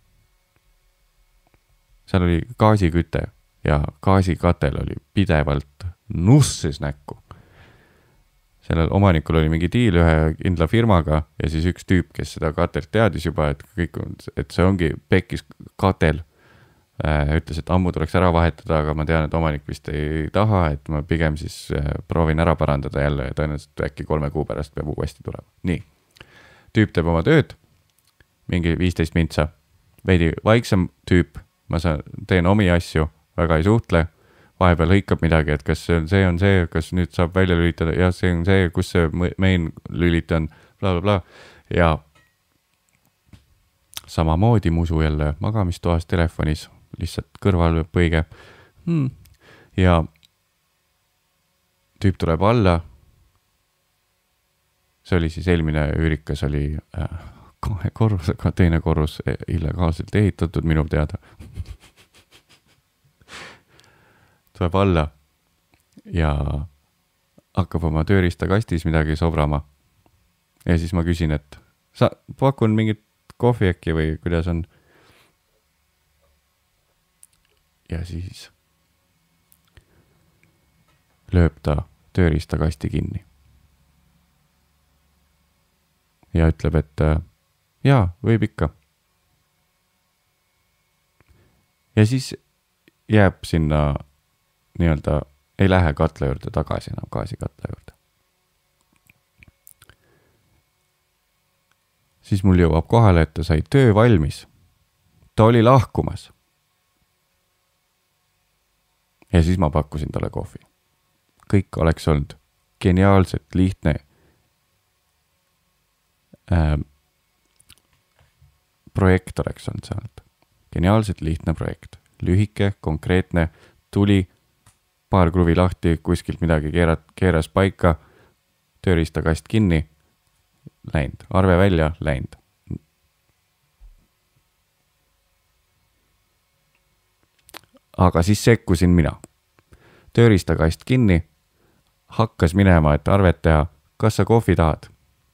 Seal oli gaasiküte ja gaasikatel oli pidevalt nussis näkku. Sellel omanikul oli mingi diil ühe kindla firmaga ja siis üks tüüp, kes seda katelt teadis juba, et see ongi pekkis katel. Ütles, et ammu tuleks ära vahetada, aga ma tean, et omanik vist ei taha, et ma pigem siis proovin ära parandada jälle ja tõenäoliselt äkki 3 kuu pärast peab uuesti tulema. Nii, tüüp teeb oma tööd, mingi 15 mintsa, veidi vaiksem tüüp, ma teen omi asju, väga ei suhtle, vahepeal hõikab midagi, et kas see on see, kas nüüd saab välja lülitada, ja see on see, kus see main lülit on, bla, bla, bla, ja samamoodi musu jälle magamistoas telefonis, lihtsalt kõrval põige. Ja tüüp tuleb alla. See oli siis eelmine üürikas oli 2 korrus, aga teine korrus illegaalselt ehitatud minu teada. Tuleb alla ja hakkab oma tööriista kastis midagi sobrama. Ja siis ma küsin, et pakun mingit kohvi äkki või kuidas on. Ja siis lööb ta tööriista kasti kinni. Ja ütleb, et jaa, võib ikka. Ja siis jääb sinna nii-öelda, ei lähe katla juurde tagasi enam, gaasikatla juurde. Siis mul jõuab kohale, et ta sai töö valmis. Ta oli lahkumas. Ja siis ma pakkusin talle kohvi. Kõik oleks olnud geniaalselt lihtne projekt oleks olnud sealt. Geniaalselt lihtne projekt. Lühike, konkreetne, tuli, paar kruvi lahti, kuskilt midagi keeras paika, tööriistakast kinni, läinud. Arve välja, läinud. aga siis sekkusin mina. Tööriistakast kinni, hakkas minema, et arvet teha, kas sa kohvi tahad?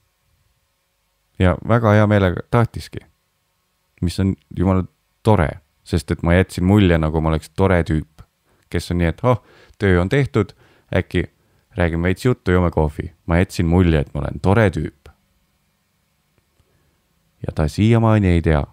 Ja väga hea meelega tahtiski, mis on jumala tore, sest et ma jätsin mulje, nagu ma oleks tore tüüp, kes on nii, et töö on tehtud, äkki räägime veits juttu, joome kohvi. Ma jätsin mulje, et ma olen tore tüüp. Ja ta siiamaani ei tea,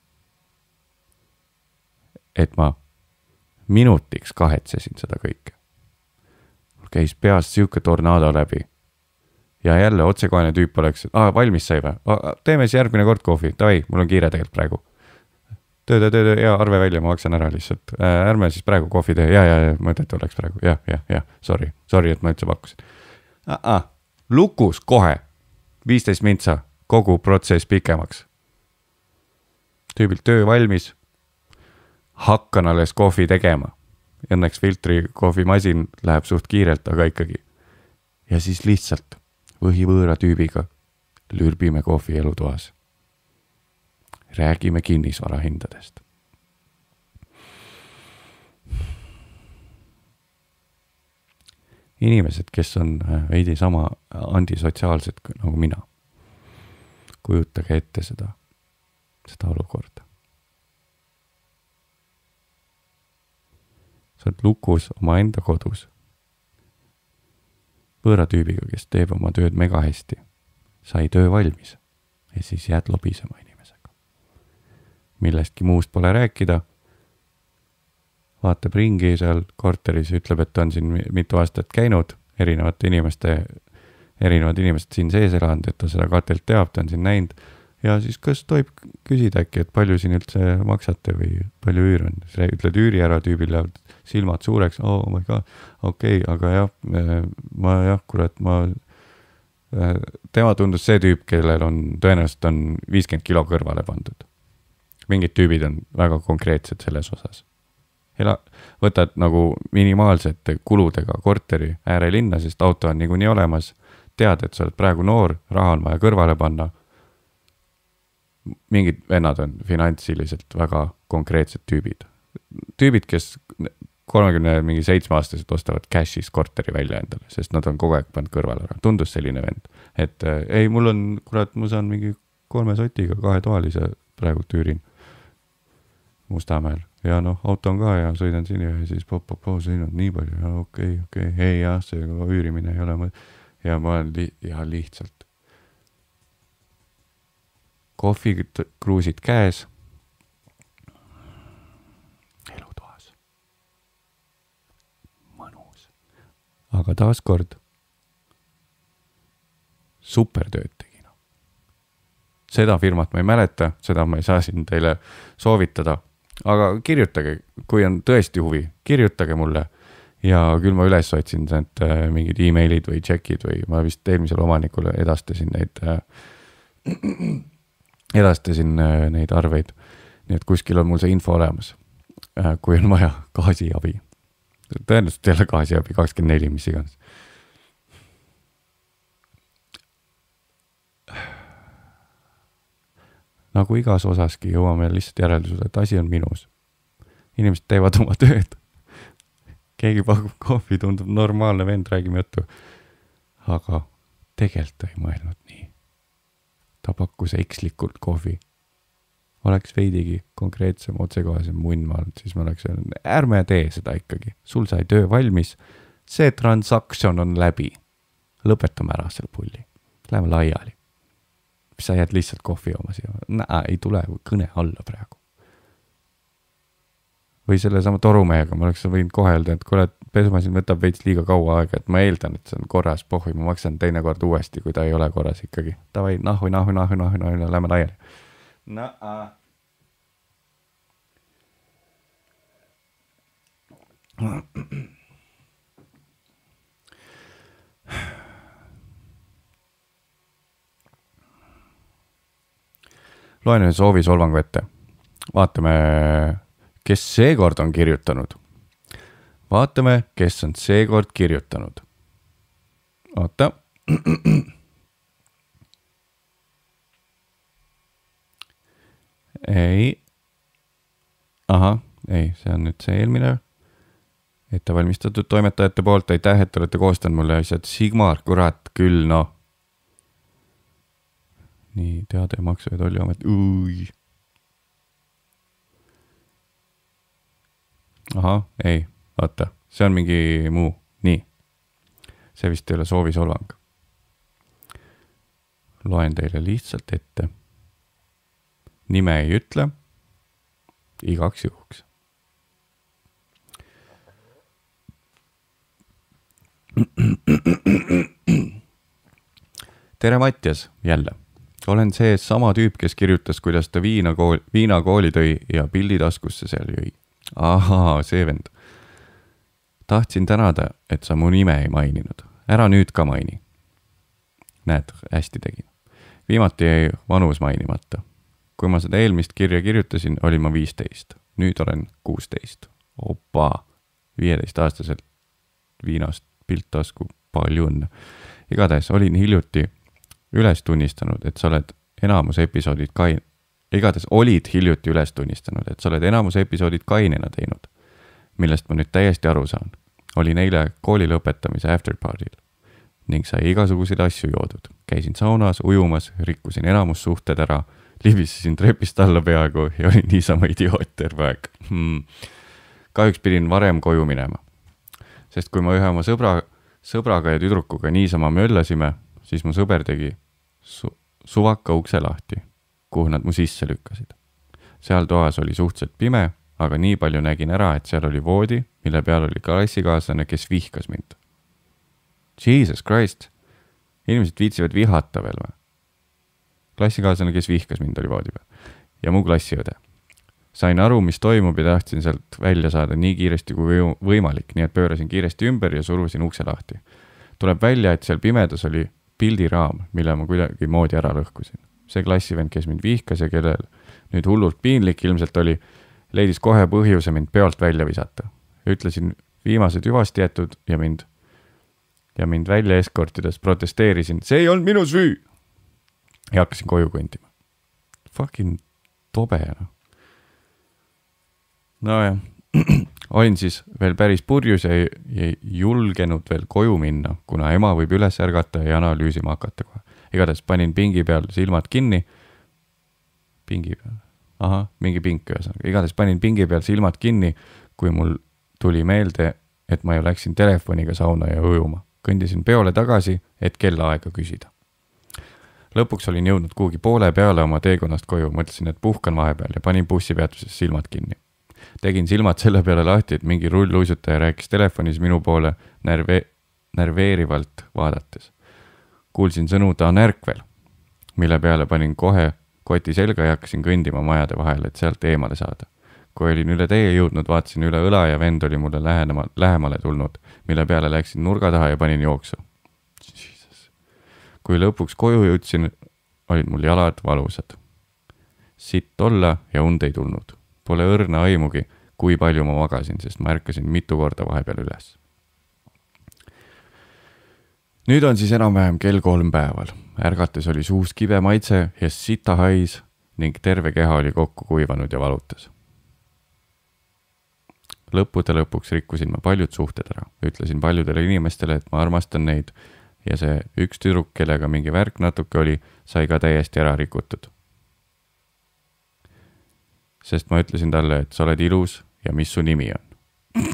et ma minutiks kahetsesin seda kõike. Mul käis peast siuke tornaado läbi. Ja jälle otsekohane tüüp oleks, valmis sai või? Teeme siis järgmine kord kohvi. Tavai, mul on kiire tegelikult praegu. Töö, ja arve välja, ma maksan ära lihtsalt. Ärme siis praegu kohvi tee. Ja, mõtet oleks praegu. Ja, sorry, et ma üldse pakkusin. Lukus kohe. 15 mintsa, kogu protsess pikemaks. Tüübilt töö valmis. Hakkan alles kohvi tegema. Õnneks filtri kohvimasin läheb suht kiirelt, aga ikkagi. Ja siis lihtsalt võhivõõra tüübiga lürbime kohvi elutoas. Räägime kinnisvara hindadest. Inimesed, kes on veidi sama antisotsiaalsed nagu mina, kujutage ette seda olukorda. Sa oled lukus oma enda kodus. Võõra tüübiga, kes teeb oma tööd mega hästi. Sai töö valmis ja siis jääd lobisema inimesega. Millestki muust pole rääkida. Vaatab ringi seal korteris, ütleb, et on siin mitu aastat käinud. Erinevad inimesed siin sees elanud, et ta seda katelt teab, ta on siin näinud. Ja siis kas tohib küsida äkki, et palju siin üldse maksate või palju üür on? Siis ütled üüri ära tüübile, silmad suureks, oh my god, okei, aga jah, tema tundus see tüüp, kellel on tõenäoliselt on 50 kilo kõrvale pandud. Mingid tüübid on väga konkreetsed selles osas. Võtad nagu minimaalsete kuludega korteri äärelinna, sest auto on niikuinii olemas, tead, et sa oled praegu noor, raha on vaja kõrvale panna. Mingid vennad on finantsiliselt väga konkreetsed tüübid. Tüübid, kes 37-aastased ostavad cash'is korteri välja endale, sest nad on kogu aeg pannud kõrvale ära. Tundus selline vend. Et ei, mul on, ma saan mingi 3 sotiga 2 toalise praegu tüürin Mustamäel. Ja auto on ka ja sõidan siin ja siis sõinud nii palju. Ja okei. Ei jah, see üürimine ei ole. Ja ma olen lihtsalt kohvikruusid käes. Elutoas. Mõnus. Aga taaskord supertööd tegin. Seda firmat ma ei mäleta, seda ma ei saa siin teile soovitada. Aga kirjutage, kui on tõesti huvi, kirjutage mulle. Ja küll ma üles otsin mingid e-mailid või tšekid või ma vist eelmisele omanikule edastasin neid arveid. Nii et kuskil on mul see info olemas, kui on vaja gaasiabi. Tõenäoliselt ei ole gaasiabi 24, mis iganes. Nagu igas osaski jõuame lihtsalt järeldusele, et asi on minus. Inimesed teevad oma tööd. Keegi pakub kohvi, tundub normaalne vend, räägime juttu. Aga tegelikult ei mõelnud nii. Ta pakkus ekslikult kohvi. Oleks veidigi konkreetsem, otsekohasem munnmaal, siis ma oleks öelnud, ärme tee seda ikkagi. Sul sai töö valmis, see transaktsioon on läbi. Lõpetame ära selle pulli. Läheme laiali. Sa jääd lihtsalt kohvi oma siia. Ei tule kõne alla praegu. Või selle sama torumehega, ma oleks võinud kohe öelda, et kuule, pesumasin võtab veits liiga kaua aega, et ma eeldan, et see on korras pohhui, ma maksan teine kord uuesti, kui ta ei ole korras ikkagi. Tavai, nahui, lähme laiali. Loen ühe soovi solvangu ette. Vaatame, kes seekord on kirjutanud. Vaatame, kes on seekord kirjutanud. Oota. Ei. Aha, ei, see on nüüd see eelmine ettevalmistatud toimetajate poolt, aitäh, et olete koostanud mulle asjad. Sigmar, kurat, küll, noh. Nii, teade Maksu- ja Tolliamet. Ahah, ei, vaata, see on mingi muu. Nii, see vist ei ole soovisolvang. Loen teile lihtsalt ette. Nime ei ütle. Igaks juhuks. Tere, Mattias, jälle. Olen see sama tüüp, kes kirjutas, kuidas ta viina kooli tõi ja pildi taskusse seal jõi. Ahaa, see vend. Tahtsin tänada, et sa mu nime ei maininud. Ära nüüd ka maini. Näed, hästi tegin. Viimati jäi vanus mainimata. Kui ma seda eelmist kirja kirjutasin, olin ma 15. Nüüd olen 16. Opa, 15-aastaselt viinast pilttasku, palju õnne. Igatahes olin hiljuti üles tunnistanud, et sa oled enamus episoodid kainena teinud, millest ma nüüd täiesti aru saan. Olin eile kooli lõpetamise afterpartyl ning sai igasuguseid asju joodud. Käisin saunas, ujumas, rikkusin enamus suhted ära, libisesin trepist alla peaaegu ja olin niisama idioot terve aeg. Kahjuks pidin varem koju minema. Sest kui ma ühe oma sõbraga ja tüdrukuga niisama möllasime, siis mu sõber tegi suvaka ukse lahti, kuhu nad mu sisse lükkasid. Seal toas oli suhteliselt pime, aga nii palju nägin ära, et seal oli voodi, mille peal oli klassikaaslane, kes vihkas mind. Jesus Christ, inimesed viitsivad vihata veel või? Klassikaaslane, kes vihkas mind, oli voodi peal. Ja mu klassiõde. Sain aru, mis toimub ja tahtsin sealt välja saada nii kiiresti kui võimalik, nii et pöörasin kiiresti ümber ja surusin ukse lahti. Tuleb välja, et seal pimedas oli pildiraam, mille ma kuidagi moodi ära lõhkusin. See klassivend, kes mind vihkas ja kellel nüüd hullult piinlik ilmselt oli, leidis kohe põhjuse mind peolt välja visata. Ütlesin viimased hüvasti jätud ja mind välja eskortides protesteerisin. See ei olnud minu süü! Ja hakkasin koju kõndima. Fucking tobe, noh. No jah, olin siis veel päris purjus ja ei julgenud veel koju minna, kuna ema võib üles ärgata ja analüüsima hakata kohe. Igatahes panin pingi peal silmad kinni. Pingi peal? Ahah, mingi pink ühesõnaga. Igatahes panin pingi peal silmad kinni, kui mul tuli meelde, et ma ju läksin telefoniga sauna ja ujuma. Kõndisin peole tagasi, et kellaaega küsida. Lõpuks olin jõudnud kuhugi poole peale oma teekonnast koju, mõtlesin, et puhkan vahepeal ja panin bussipeatuses silmad kinni. Tegin silmad selle peale lahti, et mingi rulluisutaja rääkis telefonis minu poole närveerivalt vaadates. Kuulsin sõnu, ta on ärkvel, mille peale panin kohe koti selga ja hakkasin kõndima majade vahel, et sealt eemale saada. Kui olin üle tee jõudnud, vaatasin üle õla ja vend oli mulle lähemale tulnud, mille peale läksin nurga taha ja panin jooksu. Jesus. Kui lõpuks koju jõudsin, olid mul jalad valusad. Sitt olla ja und ei tulnud. Pole õrna aimugi, kui palju ma magasin, sest ma ärkasin mitu korda vahepeal üles. Nüüd on siis enam-vähem kell 3 päeval. Ärgates oli suus kibe maitse ja sita hais ning terve keha oli kokku kuivanud ja valutas. Lõppude lõpuks rikkusin ma paljud suhted ära. Ütlesin paljudele inimestele, et ma armastan neid ja see üks tüdruk, kellega mingi värk natuke oli, sai ka täiesti ära rikutud. Sest ma ütlesin talle, et sa oled ilus ja mis su nimi on.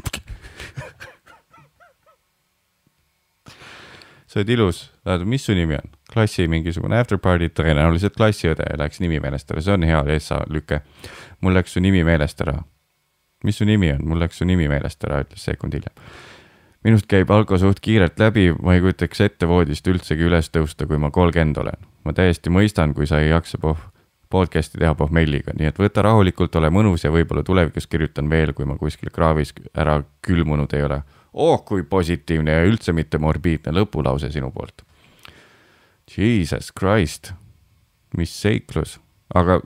Sa oled ilus, mis su nimi on? Klassi mingisugune afterparty, tõenäoliselt klassiõde ja läks nimi meelest ära. See on hea Essa lüke. Mul läks su nimi meelest ära. Mis su nimi on? Mul läks su nimi meelest ära, ütles sekund hiljem. Minust käib alko suht kiirelt läbi, ma ei kujutaks ette voodist üldsegi üles tõusta, kui ma 30 olen. Ma täiesti mõistan, kui sa ei jaksa podcasti teha pohmelliga, nii et võta rahulikult, ole mõnus ja võib-olla tulevikus kirjutan veel, kui ma kuskil kraavis ära külmunud ei ole. Kui positiivne ja üldse mitte morbiidne lõpulause sinu poolt. Jesus Christ, mis seiklus. Aga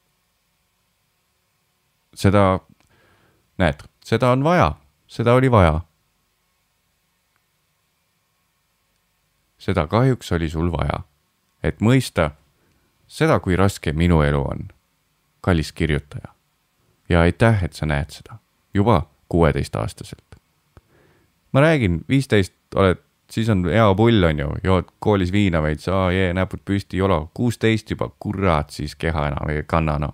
seda on vaja, seda oli vaja. Seda kahjuks oli sul vaja, et mõista seda, kui raske minu elu on, kallis kirjutaja. ja aitäh, et sa näed seda. Juba 16-aastaselt. Ma räägin, 15 oled, siis on hea pull on ju, jood koolis viina veid, näpud püsti, jolo. 16 juba, kurat, siis keha enam ei kanna, no.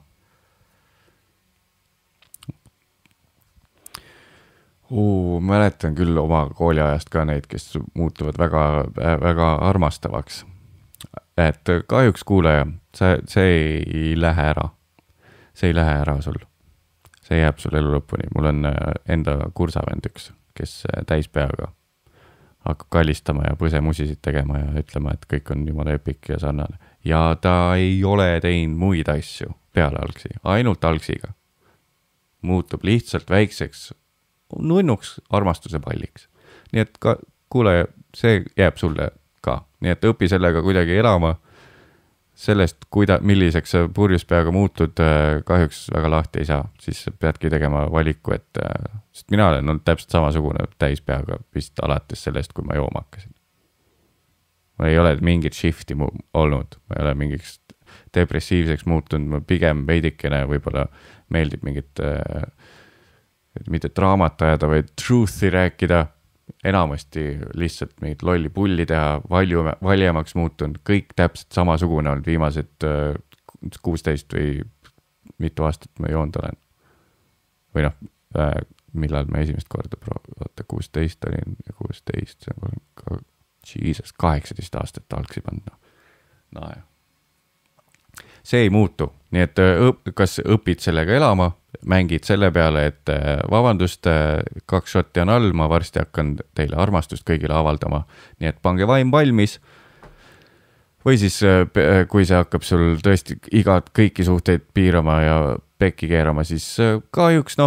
Mäletan küll oma kooliajast ka neid, kes muutuvad väga, väga armastavaks. Et kahjuks kuulaja, see ei lähe ära. See ei lähe ära sul. See jääb sul elu lõpuni. Mul on enda kursavend üks, kes täispeaga hakkab kallistama ja põsemusisid tegema ja ütlema, et kõik on jumala epik ja sarnane. Ja ta ei ole teinud muid asju peale algsi, ainult algsiga. Muutub lihtsalt väikseks nunnuks armastuse palliks. Nii et kuule, see jääb sulle ka. Nii et õpi sellega kuidagi elama. Sellest, milliseks sa purjus peaga muutud, kahjuks väga lahti ei saa. Siis peadki tegema valiku, et sest mina olen olnud täpselt samasugune täispeaga vist alates sellest, kui ma jooma hakkasin. Ma ei ole mingit shifti olnud. Ma ei ole mingiks depressiivseks muutunud. Ma pigem veidikene võib-olla meeldib mingit mitte draamat ajada, vaid truthi rääkida, enamasti lihtsalt mingit lolli pulli teha, valjemaks muutunud, kõik täpselt samasugune olnud viimased 16 või mitu aastat ma joonud olen. Või noh, millal ma esimest korda 16 olin ja 16, see on Jesus, 18 aastat algsi panna. No ja. See ei muutu, nii et kas õpid sellega elama, mängid selle peale, et vabandust, 2 šotti on all, ma varsti hakkan teile armastust kõigile avaldama, nii et pange vaim valmis. Või siis, kui see hakkab sul tõesti kõiki suhteid piirama ja pekki keerama, siis kahjuks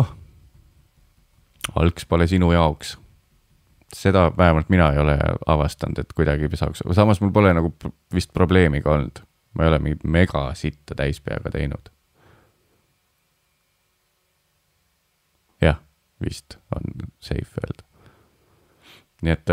algs pole sinu jaoks. Seda vähemalt mina ei ole avastanud, et kuidagi saaks. Samas mul pole nagu vist probleemi ka olnud. Ma ei ole mingit mega sitta täispeaga teinud. Jah, vist on safe öelda. Nii et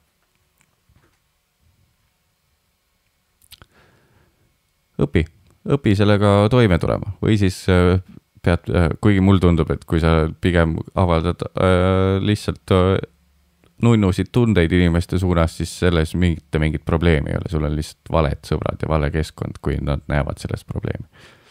õpi sellega toime tulema. Või siis pead, kuigi mul tundub, et kui sa pigem avaldad lihtsalt nunnusid tundeid inimeste suunas, siis selles mingit probleemi ei ole. Sul on lihtsalt valed sõbrad ja vale keskkond, kui nad näevad sellest probleemi.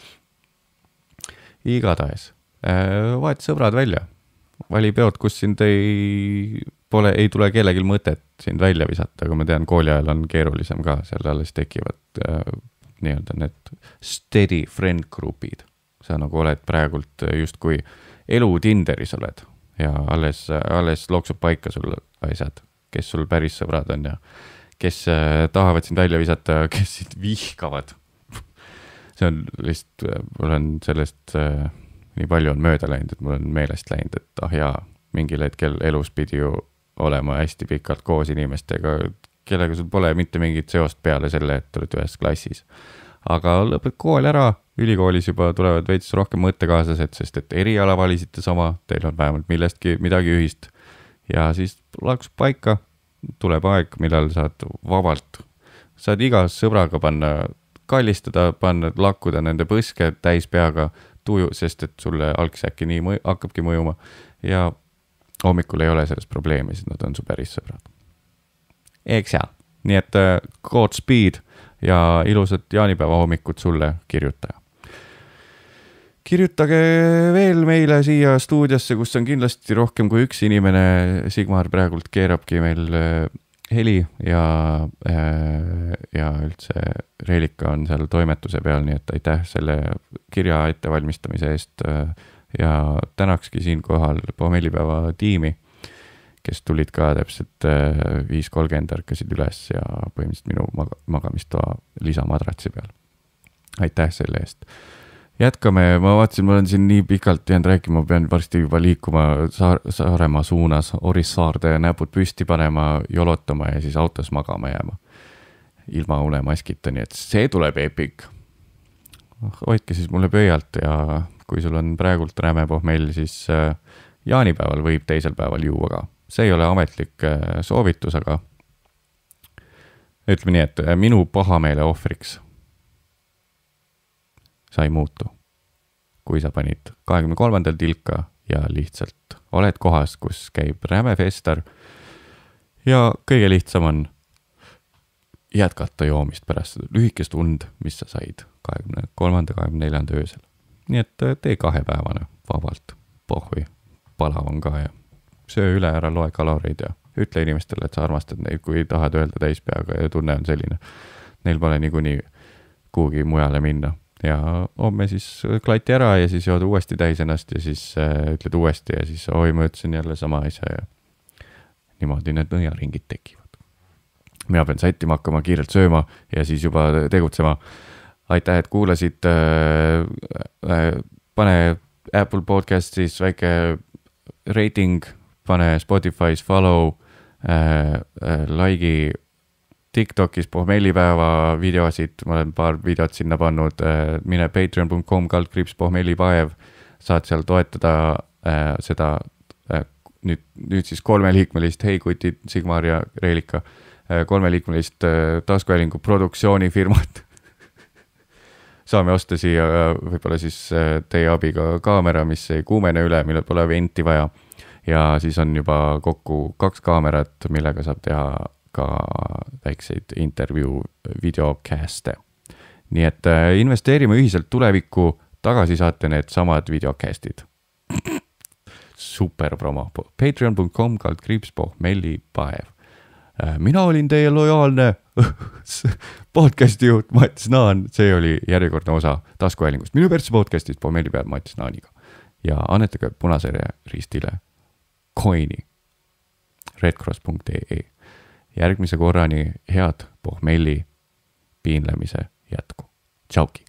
Igatahes, vahet sõbrad välja. Vali peod, kus sind ei tule kellelgi mõtet sind välja visata, aga ma tean, kooli ajal on keerulisem ka, seal alles tekivad nii-öelda need steady friend groupid. Sa nagu oled praegult just kui elu Tinderis oled ja alles looksub paika sul asjad, kes sul päris sõbrad on ja kes tahavad sind välja visata, kes sind vihkavad. See on lihtsalt, mul on sellest nii palju on mööda läinud, et mul on meelest läinud, et jaa, mingil hetkel elus pidi ju olema hästi pikalt koos inimestega, kellega sul pole mitte mingit seost peale selle, et oled ühes klassis. Aga lõpet kool ära, ülikoolis juba tulevad veits rohkem mõttekaaslased, sest et eriala valisite sama, teil on vähemalt millestki midagi ühist. Ja siis laksub paika, tuleb aeg, millal saad vabalt. Saad iga sõbraga panna, kallistada, panna, lakkuda nende põske täis peaga, tuju, sest et sulle algsäkki nii hakkabki mõjuma. Ja hommikul ei ole sellest probleemi, sest nad on su päris sõbrad. Eks jaa. Nii et Godspeed ja ilusat jaanipäeva hommikut sulle kirjutaja. Kirjutage veel meile siia stuudiosse, kus on kindlasti rohkem kui üks inimene. Sigmar praegult keerabki meil heli ja üldse Reelika on seal toimetuse peal, nii et aitäh selle kirja ettevalmistamise eest ja tänakski siin kohal Pohmellipäeva tiimi, kes tulid ka täpselt 5.30 ärkasid üles ja põhimõtteliselt minu magamistoa lisamadratsi peal. Aitäh selle eest. Jätkame, ma vaatasin, ma olen siin nii pikalt jäänud rääkima, ma pean varsti juba liikuma Saaremaa suunas, Orissaarde näpud püsti panema, jolotama ja siis autos magama jääma. Ilma unemaskita, nii et see tuleb epic. Hoidke siis mulle pöialt ja kui sul on praegult räme pohmell, siis jaanipäeval võib teisel päeval juua ka. See ei ole ametlik soovitus, aga ütleme nii, et minu pahameele ohvriks sa ei muutu. kui sa panid 23. tilka ja lihtsalt oled kohas, kus käib räme fester ja kõige lihtsam on jätkata joomist pärast lühikest und, mis sa said 23. 24. öösel. Nii et tee 2-päevane vabalt, pohhui, palav on ka ja söö üle, ära loe kaloreid ja ütle inimestele, et sa armastad neid, kui tahad öelda täispeaga ja tunne on selline. Neil pole niikuinii kuhugi mujale minna. Ja homme siis klati ära ja siis jood uuesti täis ennast ja siis ütled uuesti ja siis oi, ma ütlesin jälle sama asja ja niimoodi need nõiaringid tekivad. Mina pean sättima hakkama kiirelt sööma ja siis juba tegutsema. Aitäh, et kuulasid. Pane Apple Podcastis väike rating, pane Spotify's follow, like'i TikTokis pohmellipäeva videosid, ma olen paar videot sinna pannud, mine patreon.com/pohmellipaev, saad seal toetada seda nüüd siis 3-liikmelist Heikutid, Sigmar ja Reelika, 3-liikmelist taskuhäälingu produktsioonifirmat. Saame osta siia võib-olla siis teie abiga kaamera, mis ei kuumene üle, millel pole venti vaja ja siis on juba kokku 2 kaamerat, millega saab teha ka väikseid intervjuu videocaste. Nii et investeerime ühiselt tulevikku, tagasi saate need samad videocastid. Super promo. Patreon.com/pohmellipaev. Mina olin teie lojaalne podcasti juht Mattis Naan. See oli järjekordne osa taskuhäälingust minu persse podcastist Pohmellipäev Mattis Naaniga. Ja annetage Punasere Ristile coini redcross.ee. Järgmise korrani head pohmelli piinlemise jätku. Tšauki!